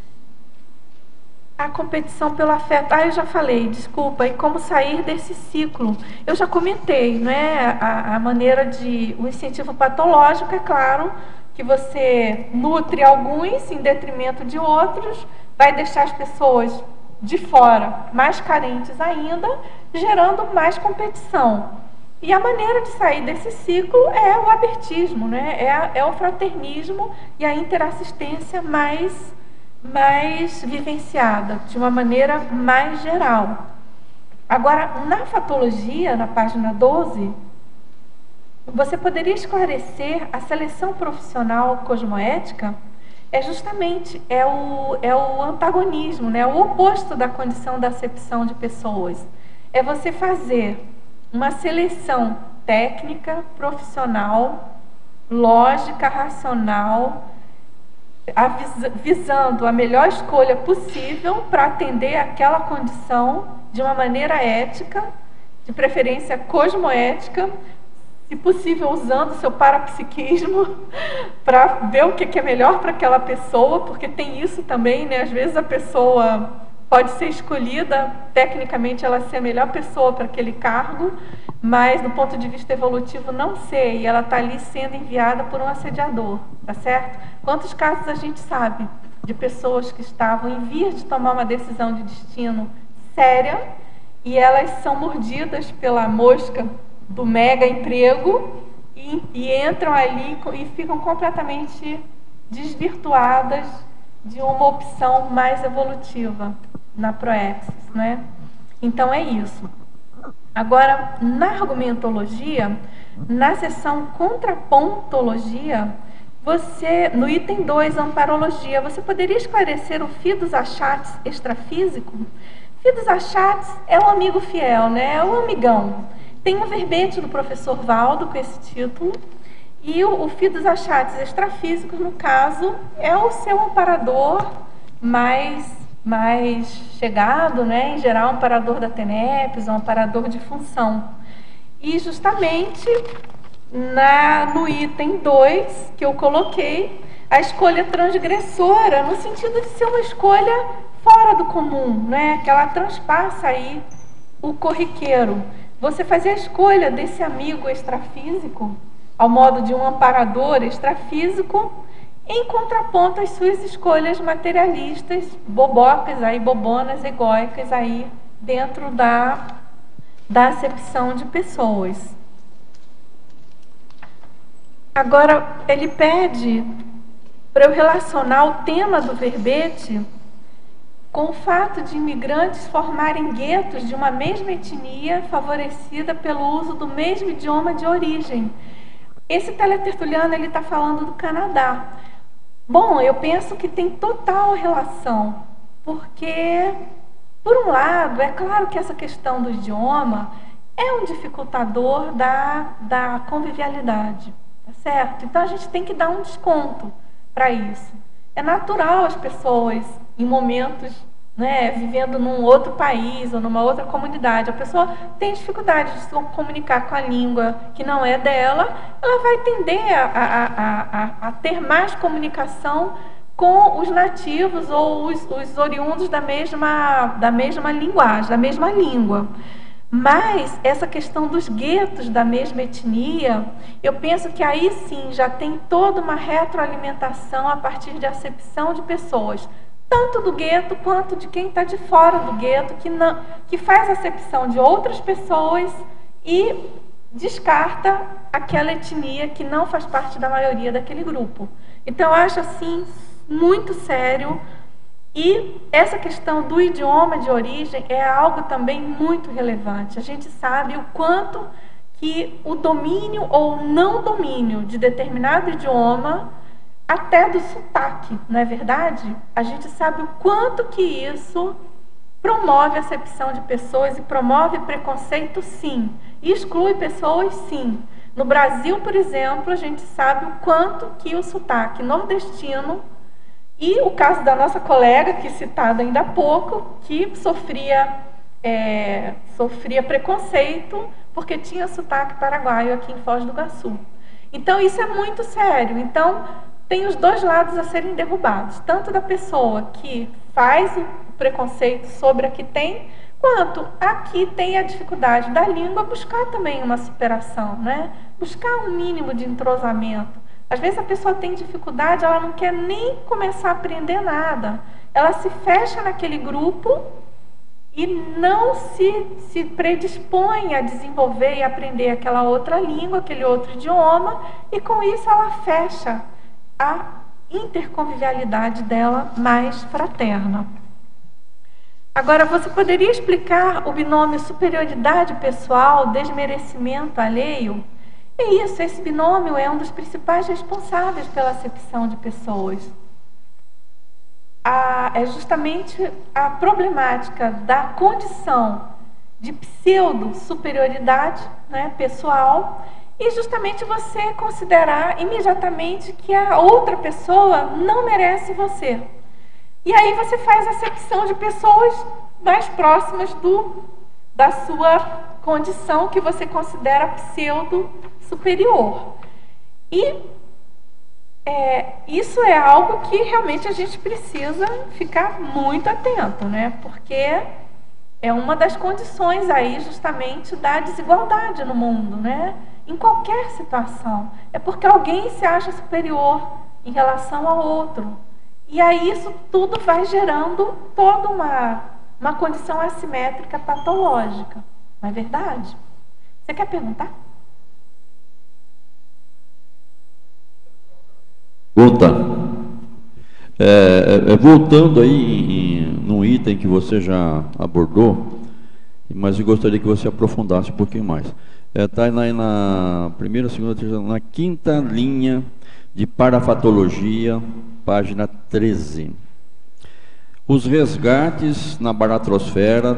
à competição pelo afeto. Eu já falei, desculpa, e como sair desse ciclo. Eu já comentei, né? A maneira de... O incentivo patológico, é claro, que você nutre alguns em detrimento de outros, vai deixar as pessoas de fora mais carentes ainda, gerando mais competição. E a maneira de sair desse ciclo é o abertismo, né? É o fraternismo e a interassistência mais vivenciada, de uma maneira mais geral. Agora, na fatologia, na página 12, você poderia esclarecer a seleção profissional cosmoética? É justamente o antagonismo, né? O oposto da condição da acepção de pessoas. É você fazer uma seleção técnica, profissional, lógica, racional, visando a melhor escolha possível para atender aquela condição de uma maneira ética, de preferência cosmoética, se possível usando o seu parapsiquismo para ver o que é melhor para aquela pessoa, porque tem isso também, né? Às vezes a pessoa pode ser escolhida, tecnicamente ela ser a melhor pessoa para aquele cargo, mas do ponto de vista evolutivo não ser, e ela está ali sendo enviada por um assediador, tá certo? Quantos casos a gente sabe de pessoas que estavam em vias de tomar uma decisão de destino séria e elas são mordidas pela mosca do mega emprego e entram ali e ficam completamente desvirtuadas de uma opção mais evolutiva na proexis, né? Então é isso. Agora, na argumentologia, na seção contrapontologia, você, no item 2, amparologia, você poderia esclarecer o fidos achates extrafísico? Fidos achates é um amigo fiel, né? É um amigão. Tem um verbete do professor Valdo com esse título, e o fidos achates extrafísicos, no caso, é o seu amparador mais chegado, né? Em geral, um amparador da TENEPS, um amparador de função. E justamente no item 2, que eu coloquei, a escolha transgressora, no sentido de ser uma escolha fora do comum, né? Que ela transpassa aí o corriqueiro. Você fazer a escolha desse amigo extrafísico, ao modo de um amparador extrafísico, em contraponto às suas escolhas materialistas, bobocas, aí, bobonas, egóicas, aí, dentro da acepção de pessoas. Agora, ele pede para eu relacionar o tema do verbete com o fato de imigrantes formarem guetos de uma mesma etnia favorecida pelo uso do mesmo idioma de origem. Esse teletertuliano, ele está falando do Canadá. Bom, eu penso que tem total relação, porque, por um lado, é claro que essa questão do idioma é um dificultador da convivialidade, tá certo? Então, a gente tem que dar um desconto para isso. É natural as pessoas, em momentos, né, vivendo num outro país ou numa outra comunidade, a pessoa tem dificuldade de se comunicar com a língua que não é dela, ela vai tender a ter mais comunicação com os nativos ou os oriundos da mesma linguagem, da mesma língua. Mas essa questão dos guetos da mesma etnia, eu penso que aí sim já tem toda uma retroalimentação a partir de acepção de pessoas, tanto do gueto quanto de quem está de fora do gueto, que faz acepção de outras pessoas e descarta aquela etnia que não faz parte da maioria daquele grupo. Então, eu acho assim muito sério E essa questão do idioma de origem é algo também muito relevante. A gente sabe o quanto que o domínio ou não domínio de determinado idioma, até do sotaque, não é verdade? A gente sabe o quanto que isso promove acepção de pessoas e promove preconceito, sim. E exclui pessoas, sim. No Brasil, por exemplo, a gente sabe o quanto que o sotaque nordestino, e o caso da nossa colega, que citada ainda há pouco, que sofria preconceito porque tinha sotaque paraguaio aqui em Foz do Iguaçu. Então, isso é muito sério. Então, tem os dois lados a serem derrubados, tanto da pessoa que faz o preconceito sobre a que tem, quanto a que tem a dificuldade da língua, buscar também uma superação, né? Buscar um mínimo de entrosamento. Às vezes a pessoa tem dificuldade, ela não quer nem começar a aprender nada. Ela se fecha naquele grupo e não se predispõe a desenvolver e aprender aquela outra língua, aquele outro idioma, e com isso ela fecha a interconvivialidade dela mais fraterna. Agora, você poderia explicar o binômio superioridade pessoal, desmerecimento alheio? É isso, esse binômio é um dos principais responsáveis pela acepção de pessoas. É justamente a problemática da condição de pseudo-superioridade, né, pessoal, e justamente você considerar imediatamente que a outra pessoa não merece você. E aí você faz acepção de pessoas mais próximas da sua condição que você considera pseudo-superior. E isso é algo que realmente a gente precisa ficar muito atento, né? Porque é uma das condições aí justamente da desigualdade no mundo, né? Em qualquer situação. É porque alguém se acha superior em relação ao outro. E aí isso tudo vai gerando toda uma condição assimétrica patológica. Não é verdade? Você quer perguntar? Voltando aí num item que você já abordou, mas eu gostaria que você aprofundasse um pouquinho mais. Está na primeira, segunda, terceira, na quinta linha de parafatologia, página 13. Os resgates na baratrosfera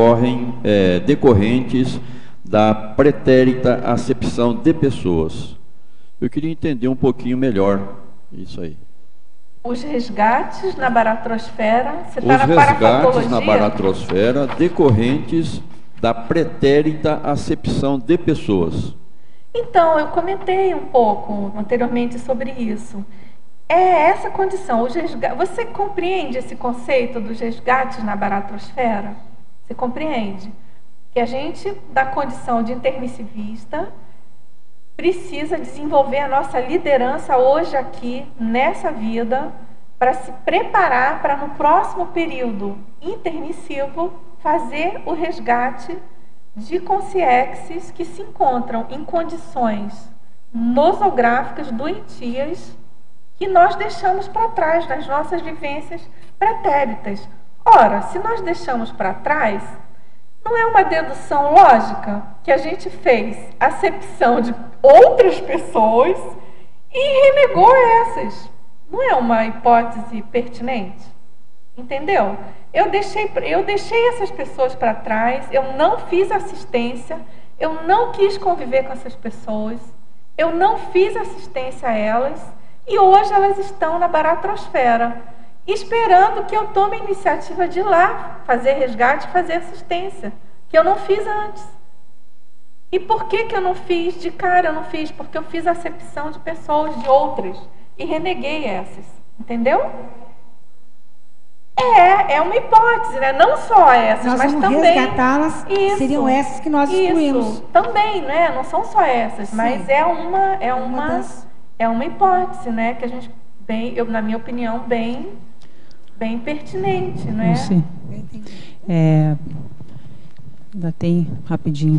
decorrentes da pretérita acepção de pessoas. Eu queria entender um pouquinho melhor isso aí. Os resgates na baratrosfera, você está na parafatologia? Os resgates na baratrosfera decorrentes da pretérita acepção de pessoas. Então, eu comentei um pouco anteriormente sobre isso. É essa condição. Você compreende esse conceito dos resgates na baratrosfera? Você compreende? Que a gente, da condição de intermissivista, precisa desenvolver a nossa liderança hoje aqui, nessa vida, para se preparar para no próximo período intermissivo fazer o resgate de consciências que se encontram em condições nosográficas doentias que nós deixamos para trás nas nossas vivências pretéritas. Ora, se nós deixamos para trás, não é uma dedução lógica que a gente fez acepção de outras pessoas e renegou essas? Não é uma hipótese pertinente? Entendeu? Eu deixei essas pessoas para trás, eu não fiz assistência, eu não quis conviver com essas pessoas, eu não fiz assistência a elas, e hoje elas estão na baratrosfera, esperando que eu tome a iniciativa de ir lá fazer resgate, fazer assistência, que eu não fiz antes. E por que eu não fiz de cara? Eu não fiz porque eu fiz acepção de pessoas, de outras, e reneguei essas. Entendeu? É uma hipótese, né? Não só essas, nós mas vamos também resgatá-las, seriam essas que nós excluímos. Também, né? Não são só essas, sim, mas é uma hipótese, né? Que a gente na minha opinião, bem pertinente, né? Sim. Ainda tem rapidinho.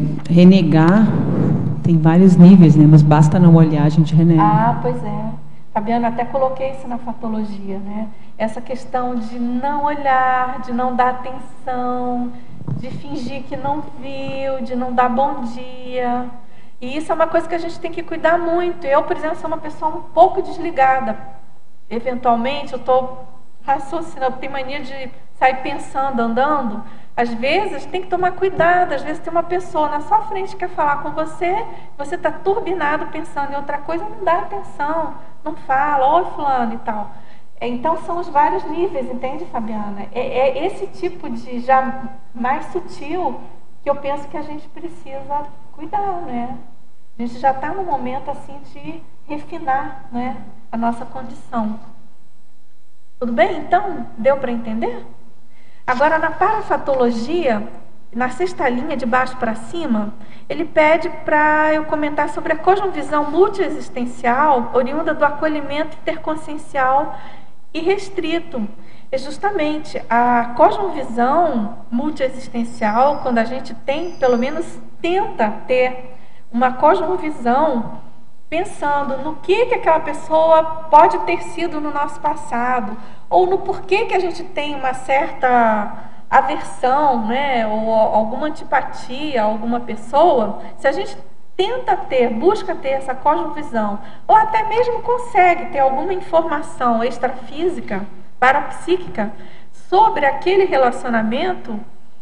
Renegar tem vários níveis, né? Mas basta não olhar, a gente renega. Pois é. Fabiana, até coloquei isso na fatologia, né? Essa questão de não olhar, de não dar atenção, de fingir que não viu, de não dar bom dia. E isso é uma coisa que a gente tem que cuidar muito. Eu, por exemplo, sou uma pessoa um pouco desligada. Eventualmente, eu estou raciocinando, tenho mania de sair pensando, andando. Às vezes, tem que tomar cuidado. Às vezes, tem uma pessoa na sua frente que quer falar com você, você está turbinado pensando em outra coisa, não dá atenção, não fala, oi fulano e tal. Então, são os vários níveis, entende, Fabiana? É esse tipo de já mais sutil que eu penso que a gente precisa cuidar, né? A gente já está no momento, assim, de refinar, né, a nossa condição. Tudo bem? Então, deu para entender? Agora, na parafatologia, na 6ª linha, de baixo para cima, ele pede para eu comentar sobre a cosmovisão multiexistencial, oriunda do acolhimento interconsciencial e restrito. É justamente a cosmovisão multiexistencial, quando a gente tem, pelo menos tenta ter uma cosmovisão pensando no que aquela pessoa pode ter sido no nosso passado, ou no porquê que a gente tem uma certa aversão, né, ou alguma antipatia a alguma pessoa. Se a gente tenta ter, busca ter essa cosmovisão, ou até mesmo consegue ter alguma informação extrafísica, parapsíquica, sobre aquele relacionamento,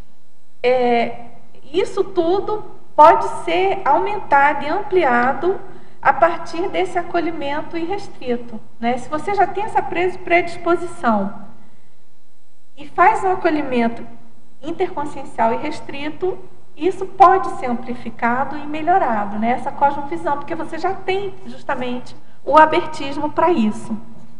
isso tudo pode ser aumentado e ampliado a partir desse acolhimento irrestrito, né? Se você já tem essa predisposição e faz um acolhimento interconsciencial irrestrito, isso pode ser amplificado e melhorado, né? Essa cosmovisão, porque você já tem justamente o abertismo para isso.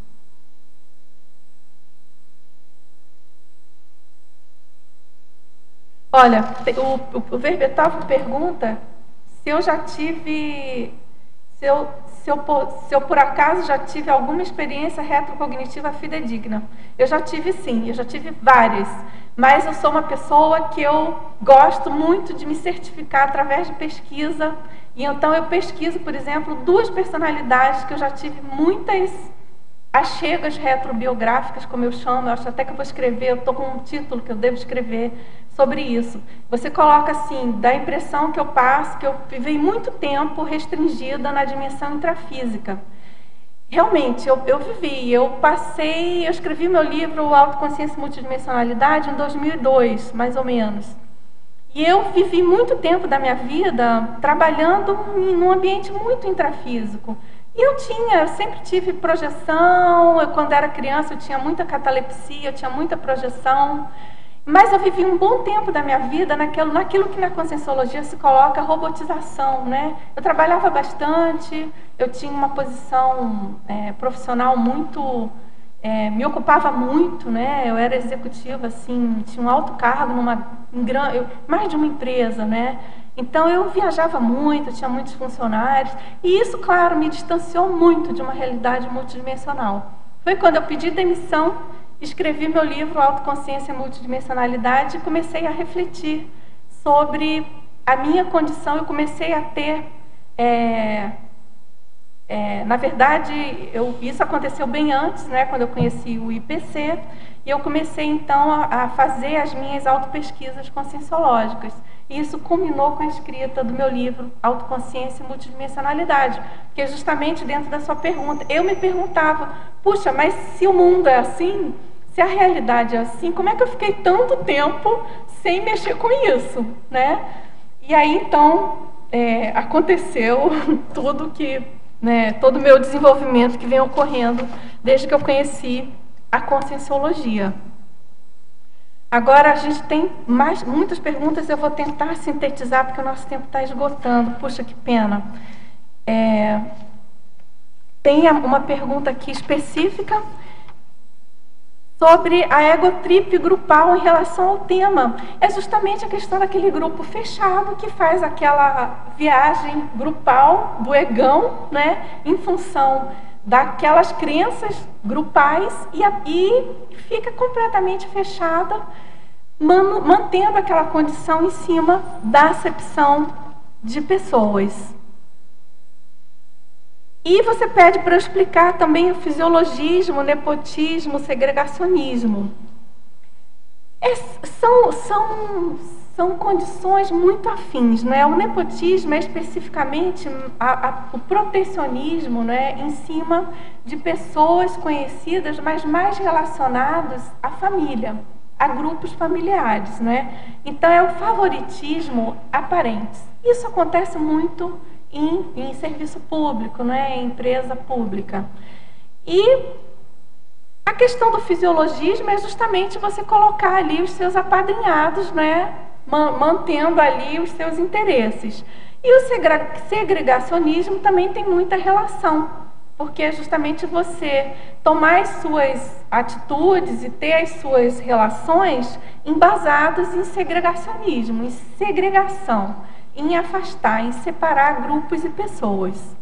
Olha, o Verbetófilo pergunta se eu já tive... Se eu por acaso já tive alguma experiência retrocognitiva fidedigna. Eu já tive sim, eu já tive várias. Mas eu sou uma pessoa que eu gosto muito de me certificar através de pesquisa. E então eu pesquiso, por exemplo, 2 personalidades que eu já tive muitas achegas retrobiográficas, como eu chamo. Eu acho até que eu vou escrever, eu estou com um título que eu devo escrever sobre isso. Você coloca assim, da impressão que eu passo, que eu vivi muito tempo restringida na dimensão intrafísica. Realmente, eu vivi, eu escrevi meu livro Autoconsciência e Multidimensionalidade em 2002, mais ou menos. E eu vivi muito tempo da minha vida trabalhando num ambiente muito intrafísico. E eu sempre tive projeção, quando era criança eu tinha muita catalepsia, eu tinha muita projeção. Mas eu vivi um bom tempo da minha vida naquilo que na Conscienciologia se coloca robotização, né? Eu trabalhava bastante, eu tinha uma posição profissional muito... me ocupava muito, né? Eu era executiva, assim, tinha um alto cargo mais de uma empresa, né? Então eu viajava muito, tinha muitos funcionários, e isso, claro, me distanciou muito de uma realidade multidimensional. Foi quando eu pedi demissão, escrevi meu livro Autoconsciência e Multidimensionalidade e comecei a refletir sobre a minha condição. Eu comecei a ter... na verdade, isso aconteceu bem antes, né, quando eu conheci o IPC, e eu comecei, então, a fazer as minhas autopesquisas conscienciológicas. E isso culminou com a escrita do meu livro Autoconsciência e Multidimensionalidade, porque justamente dentro da sua pergunta, eu me perguntava, puxa, mas se o mundo é assim, se a realidade é assim, como é que eu fiquei tanto tempo sem mexer com isso, né? E aí, então, aconteceu tudo que... todo o meu desenvolvimento que vem ocorrendo desde que eu conheci a Conscienciologia. Agora, a gente tem muitas perguntas, eu vou tentar sintetizar, porque o nosso tempo está esgotando. Puxa, que pena. Tem uma pergunta aqui específica sobre a egotrip grupal em relação ao tema. É justamente a questão daquele grupo fechado que faz aquela viagem grupal do egão, né, em função daquelas crenças grupais e fica completamente fechada, mantendo aquela condição em cima da acepção de pessoas. E você pede para eu explicar também o fisiologismo, o nepotismo, o segregacionismo. São condições muito afins, né? O nepotismo é especificamente o protecionismo, né, em cima de pessoas conhecidas, mas mais relacionadas à família, a grupos familiares, né? Então é o favoritismo aparente. Isso acontece muito em serviço público, né, em empresa pública. E a questão do fisiologismo é justamente você colocar ali os seus apadrinhados, né, mantendo ali os seus interesses. E o segregacionismo também tem muita relação, porque é justamente você tomar as suas atitudes e ter as suas relações embasadas em segregacionismo, em segregação, em afastar, em separar grupos e pessoas.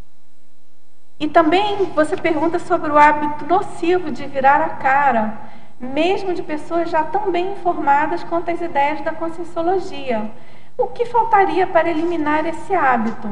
E também você pergunta sobre o hábito nocivo de virar a cara, mesmo de pessoas já tão bem informadas quanto as ideias da conscienciologia. O que faltaria para eliminar esse hábito?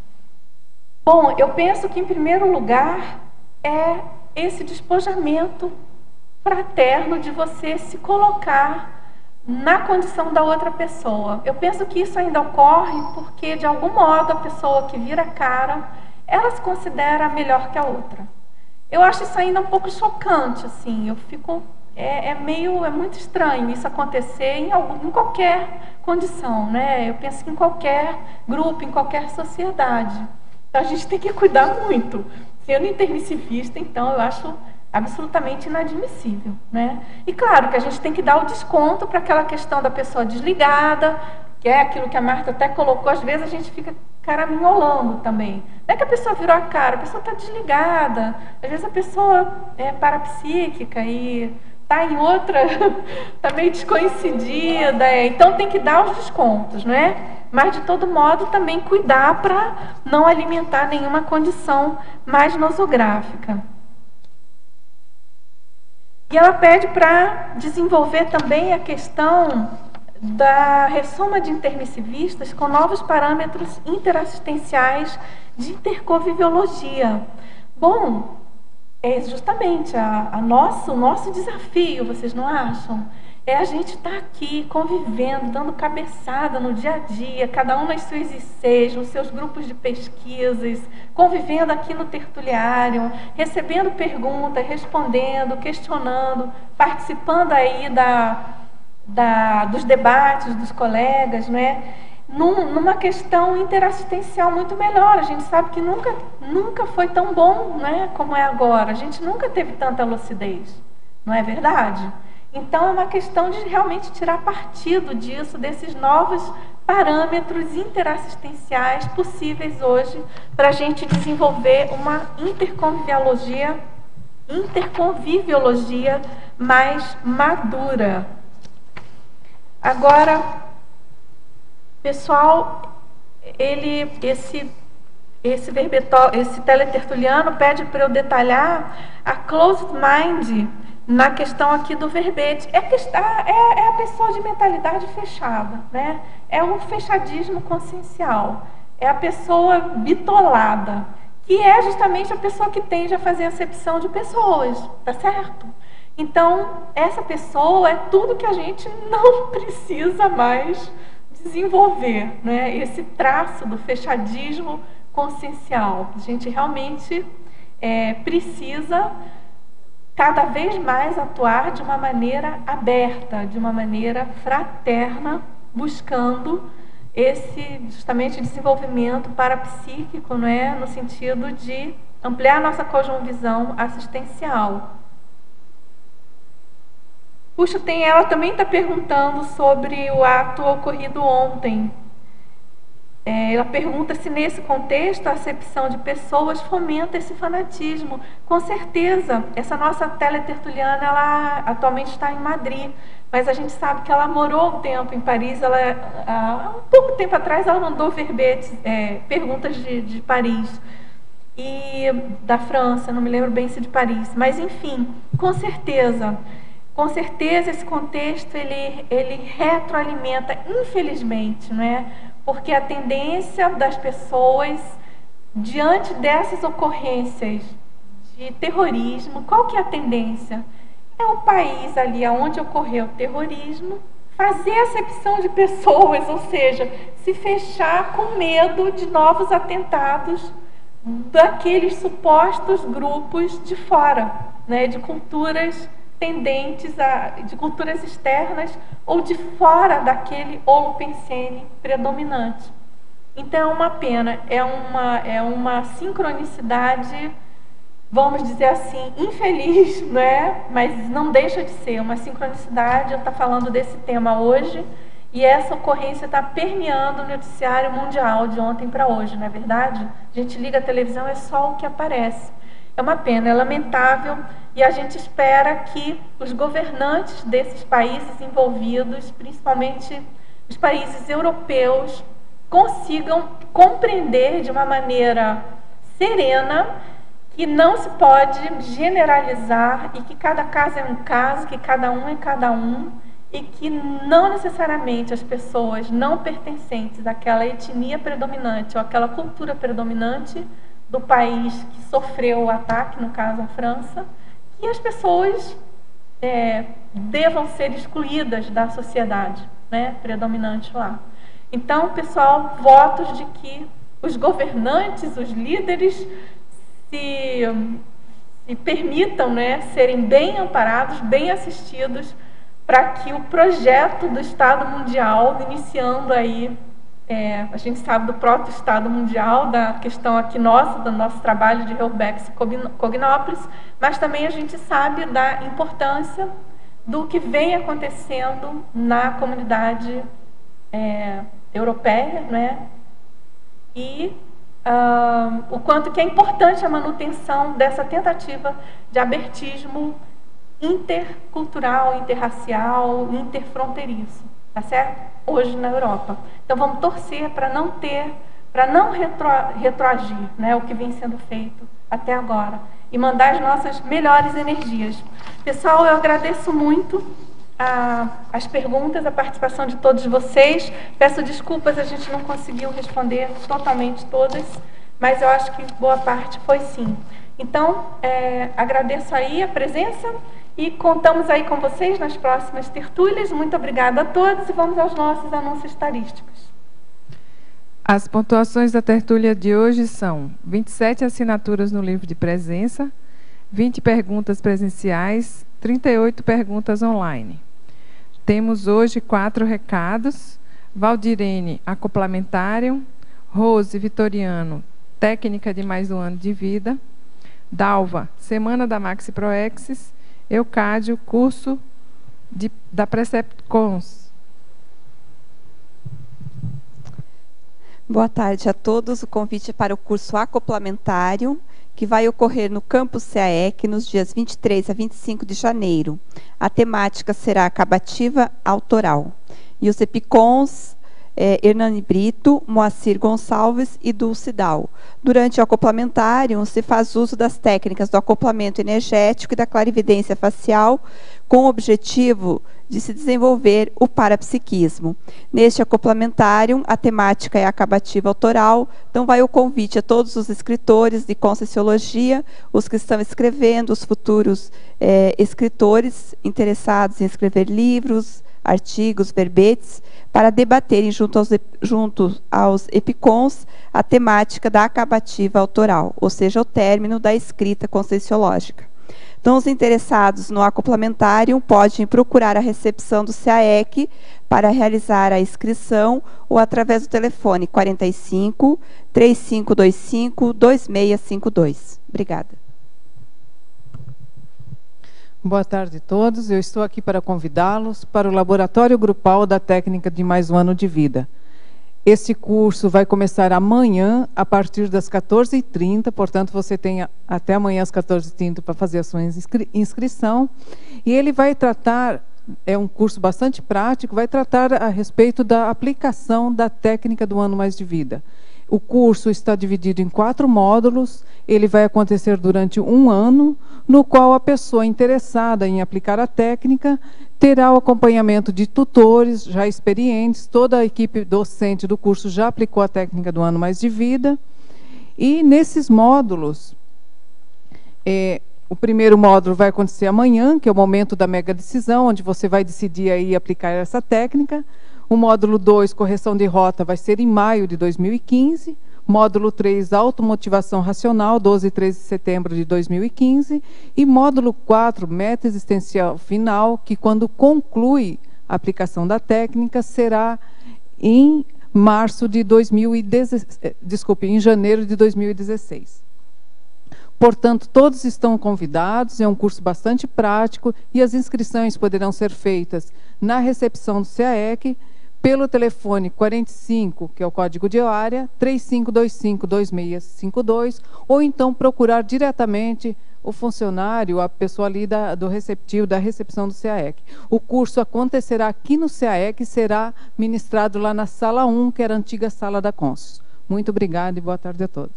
Bom, eu penso que, em primeiro lugar, é esse despojamento fraterno de você se colocar na condição da outra pessoa. Eu penso que isso ainda ocorre porque, de algum modo, a pessoa que vira a cara, ela se considera melhor que a outra. Eu acho isso ainda um pouco chocante, assim. Eu fico... É muito estranho isso acontecer em qualquer condição, né? Eu penso que em qualquer grupo, em qualquer sociedade. Então, a gente tem que cuidar muito. Sendo intermissivista, então, eu acho absolutamente inadmissível, né? E claro que a gente tem que dar o desconto para aquela questão da pessoa desligada, que é aquilo que a Marta até colocou. Às vezes a gente fica caraminholando também. Não é que a pessoa virou a cara, a pessoa está desligada. Às vezes a pessoa é parapsíquica e está em outra, está meio descoincidida. Então tem que dar os descontos, né? Mas de todo modo também cuidar para não alimentar nenhuma condição mais nosográfica. E ela pede para desenvolver também a questão da ressoma de intermissivistas com novos parâmetros interassistenciais de interconviviologia. Bom, é justamente o nosso desafio, vocês não acham? É a gente estar aqui convivendo, dando cabeçada no dia a dia, cada um nas suas ICs, nos seus grupos de pesquisas, convivendo aqui no tertuliário, recebendo perguntas, respondendo, questionando, participando aí dos debates dos colegas, né? Numa questão interassistencial muito melhor. A gente sabe que nunca foi tão bom, né, como é agora. A gente nunca teve tanta lucidez, não é verdade? Então, é uma questão de realmente tirar partido disso, desses novos parâmetros interassistenciais possíveis hoje para a gente desenvolver uma interconviviologia mais madura. Agora, pessoal, esse teletertuliano pede para eu detalhar a closed mind na questão aqui do verbete. É a pessoa de mentalidade fechada, né? É um fechadismo consciencial. É a pessoa bitolada, que é justamente a pessoa que tende a fazer acepção de pessoas, tá certo? Então, essa pessoa é tudo que a gente não precisa mais desenvolver, né? Esse traço do fechadismo consciencial. A gente realmente precisa cada vez mais atuar de uma maneira aberta, de uma maneira fraterna, buscando esse justamente desenvolvimento parapsíquico, né? No sentido de ampliar nossa cosmovisão assistencial. Puxa, ela também está perguntando sobre o ato ocorrido ontem. Ela pergunta se nesse contexto a acepção de pessoas fomenta esse fanatismo. Com certeza, essa nossa teletertuliana, ela atualmente está em Madrid, mas a gente sabe que ela morou um tempo em Paris. Há um pouco tempo atrás ela mandou verbetes, perguntas de Paris e da França, não me lembro bem se de Paris, mas enfim, com certeza esse contexto ele retroalimenta, infelizmente, né? Porque a tendência das pessoas diante dessas ocorrências de terrorismo, qual que é a tendência? É o país ali onde ocorreu o terrorismo fazer acepção de pessoas, ou seja, se fechar com medo de novos atentados daqueles supostos grupos de fora, né, de culturas tendentes de culturas externas ou de fora daquele holopensene predominante. Então é uma pena, é uma sincronicidade, vamos dizer assim, infeliz, né? Mas não deixa de ser uma sincronicidade. Eu estou falando desse tema hoje e essa ocorrência está permeando o noticiário mundial de ontem para hoje, não é verdade? A gente liga a televisão, é só o que aparece. É uma pena, é lamentável e a gente espera que os governantes desses países envolvidos, principalmente os países europeus, consigam compreender de uma maneira serena que não se pode generalizar e que cada caso é um caso, que cada um é cada um e que não necessariamente as pessoas não pertencentes àquela etnia predominante ou àquela cultura predominante do país que sofreu o ataque, no caso a França, que as pessoas devam ser excluídas da sociedade, né, predominante lá. Então, pessoal, votos de que os governantes, os líderes, se permitam, né, serem bem amparados, bem assistidos, para que o projeto do Estado Mundial, iniciando aí, a gente sabe do próprio Estado Mundial, da questão aqui nossa, do nosso trabalho de Reurbex e Cognópolis, mas também a gente sabe da importância do que vem acontecendo na comunidade europeia, né? E o quanto que é importante a manutenção dessa tentativa de abertismo intercultural, interracial, interfronteiriço, tá certo? Hoje na Europa. Então vamos torcer para não retroagir, né, o que vem sendo feito até agora e mandar as nossas melhores energias. Pessoal, eu agradeço muito as perguntas, a participação de todos vocês. Peço desculpas, a gente não conseguiu responder totalmente todas, mas eu acho que boa parte foi sim. Então, agradeço aí a presença e contamos aí com vocês nas próximas tertúlias. Muito obrigada a todos e vamos aos nossos anúncios estatísticos. As pontuações da tertúlia de hoje são 27 assinaturas no livro de presença, 20 perguntas presenciais, 38 perguntas online. Temos hoje 4 recados. Valdirene, acoplamentário. Rose Vitoriano, técnica de mais um ano de vida. Dalva, semana da Maxi Proexis. Eucádio, curso da Preceptcons. Boa tarde a todos. O convite é para o curso acoplamentário, que vai ocorrer no campus CAEC nos dias 23 a 25 de janeiro. A temática será acabativa autoral. E os EPICONs, Hernani Brito, Moacir Gonçalves e Dulce Dal. Durante o acoplamentário, se faz uso das técnicas do acoplamento energético e da clarividência facial, com o objetivo de se desenvolver o parapsiquismo. Neste acoplamentário, a temática é acabativa autoral, então vai o convite a todos os escritores de Conscienciologia, os que estão escrevendo, os futuros escritores interessados em escrever livros, artigos, verbetes, para debaterem junto aos EPICONs a temática da acabativa autoral, ou seja, o término da escrita conscienciológica. Então, os interessados no acoplamentário podem procurar a recepção do CAEC para realizar a inscrição ou através do telefone 45 3525 2652. Obrigada. Boa tarde a todos. Eu estou aqui para convidá-los para o Laboratório Grupal da Técnica de Mais um Ano de Vida. Este curso vai começar amanhã, a partir das 14h30, portanto, você tem até amanhã às 14h30 para fazer a sua inscrição. E ele vai tratar, é um curso bastante prático, vai tratar a respeito da aplicação da técnica do Ano Mais de Vida. O curso está dividido em 4 módulos, ele vai acontecer durante 1 ano, no qual a pessoa interessada em aplicar a técnica terá o acompanhamento de tutores já experientes, toda a equipe docente do curso já aplicou a técnica do Ano Mais de Vida, E nesses módulos, o primeiro módulo vai acontecer amanhã, que é o momento da mega decisão, onde você vai decidir aí aplicar essa técnica. O módulo 2, correção de rota, vai ser em maio de 2015. Módulo 3, automotivação racional, 12 e 13 de setembro de 2015. E módulo 4, meta existencial final, que quando conclui a aplicação da técnica, será em em janeiro de 2016. Portanto, todos estão convidados, é um curso bastante prático e as inscrições poderão ser feitas na recepção do CAEC, pelo telefone 45, que é o código de área, 3525-2652, ou então procurar diretamente o funcionário, a pessoa ali do receptivo, da recepção do CAEC. O curso acontecerá aqui no CAEC e será ministrado lá na sala 1, que era a antiga sala da Consus. Muito obrigada e boa tarde a todos.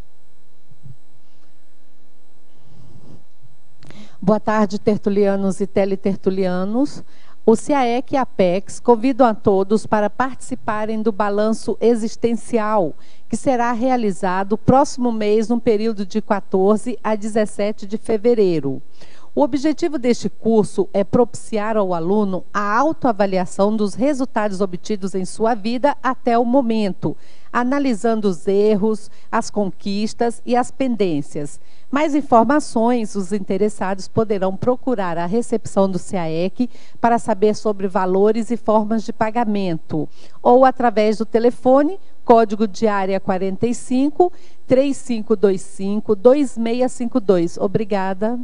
Boa tarde, tertulianos e teletertulianos. O CAEC e a Apex convidam a todos para participarem do balanço existencial, que será realizado próximo mês, no período de 14 a 17 de fevereiro. O objetivo deste curso é propiciar ao aluno a autoavaliação dos resultados obtidos em sua vida até o momento, analisando os erros, as conquistas e as pendências. Mais informações, os interessados poderão procurar a recepção do CAEC para saber sobre valores e formas de pagamento, ou através do telefone, código de área 45 3525 2652. Obrigada.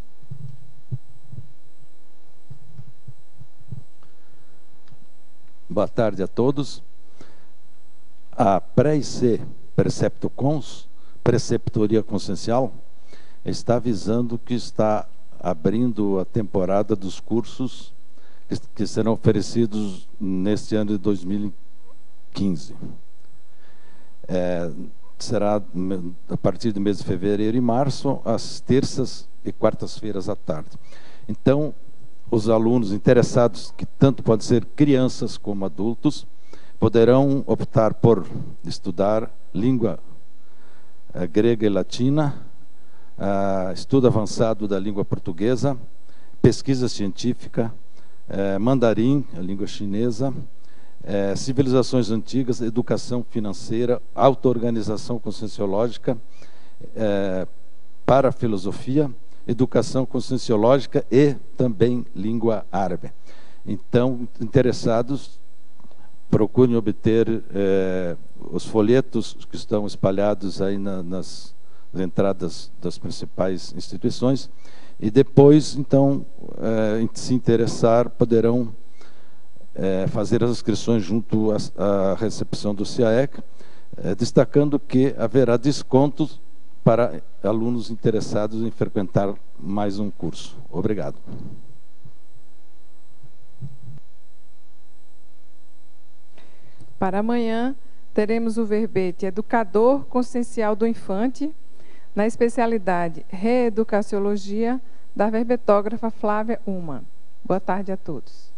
Boa tarde a todos. A Pré-IC Precepto Cons, Preceptoria Consciencial, está avisando que está abrindo a temporada dos cursos que serão oferecidos neste ano de 2015. Será a partir do mês de fevereiro e março, às terças e quartas-feiras à tarde. Então, os alunos interessados, que tanto podem ser crianças como adultos, poderão optar por estudar língua grega e latina, estudo avançado da língua portuguesa, pesquisa científica, mandarim, a língua chinesa, civilizações antigas, educação financeira, auto-organização conscienciológica, parafilosofia, educação conscienciológica e também língua árabe. Então, interessados, procurem obter os folhetos que estão espalhados aí nas entradas das principais instituições, e depois, então, se interessar, poderão fazer as inscrições junto à recepção do CAEC, destacando que haverá descontos para alunos interessados em frequentar mais um curso. Obrigado. Para amanhã, teremos o verbete Educador Consciencial do Infante, na especialidade Reeducaciologia, da verbetógrafa Flávia Ullmann. Boa tarde a todos.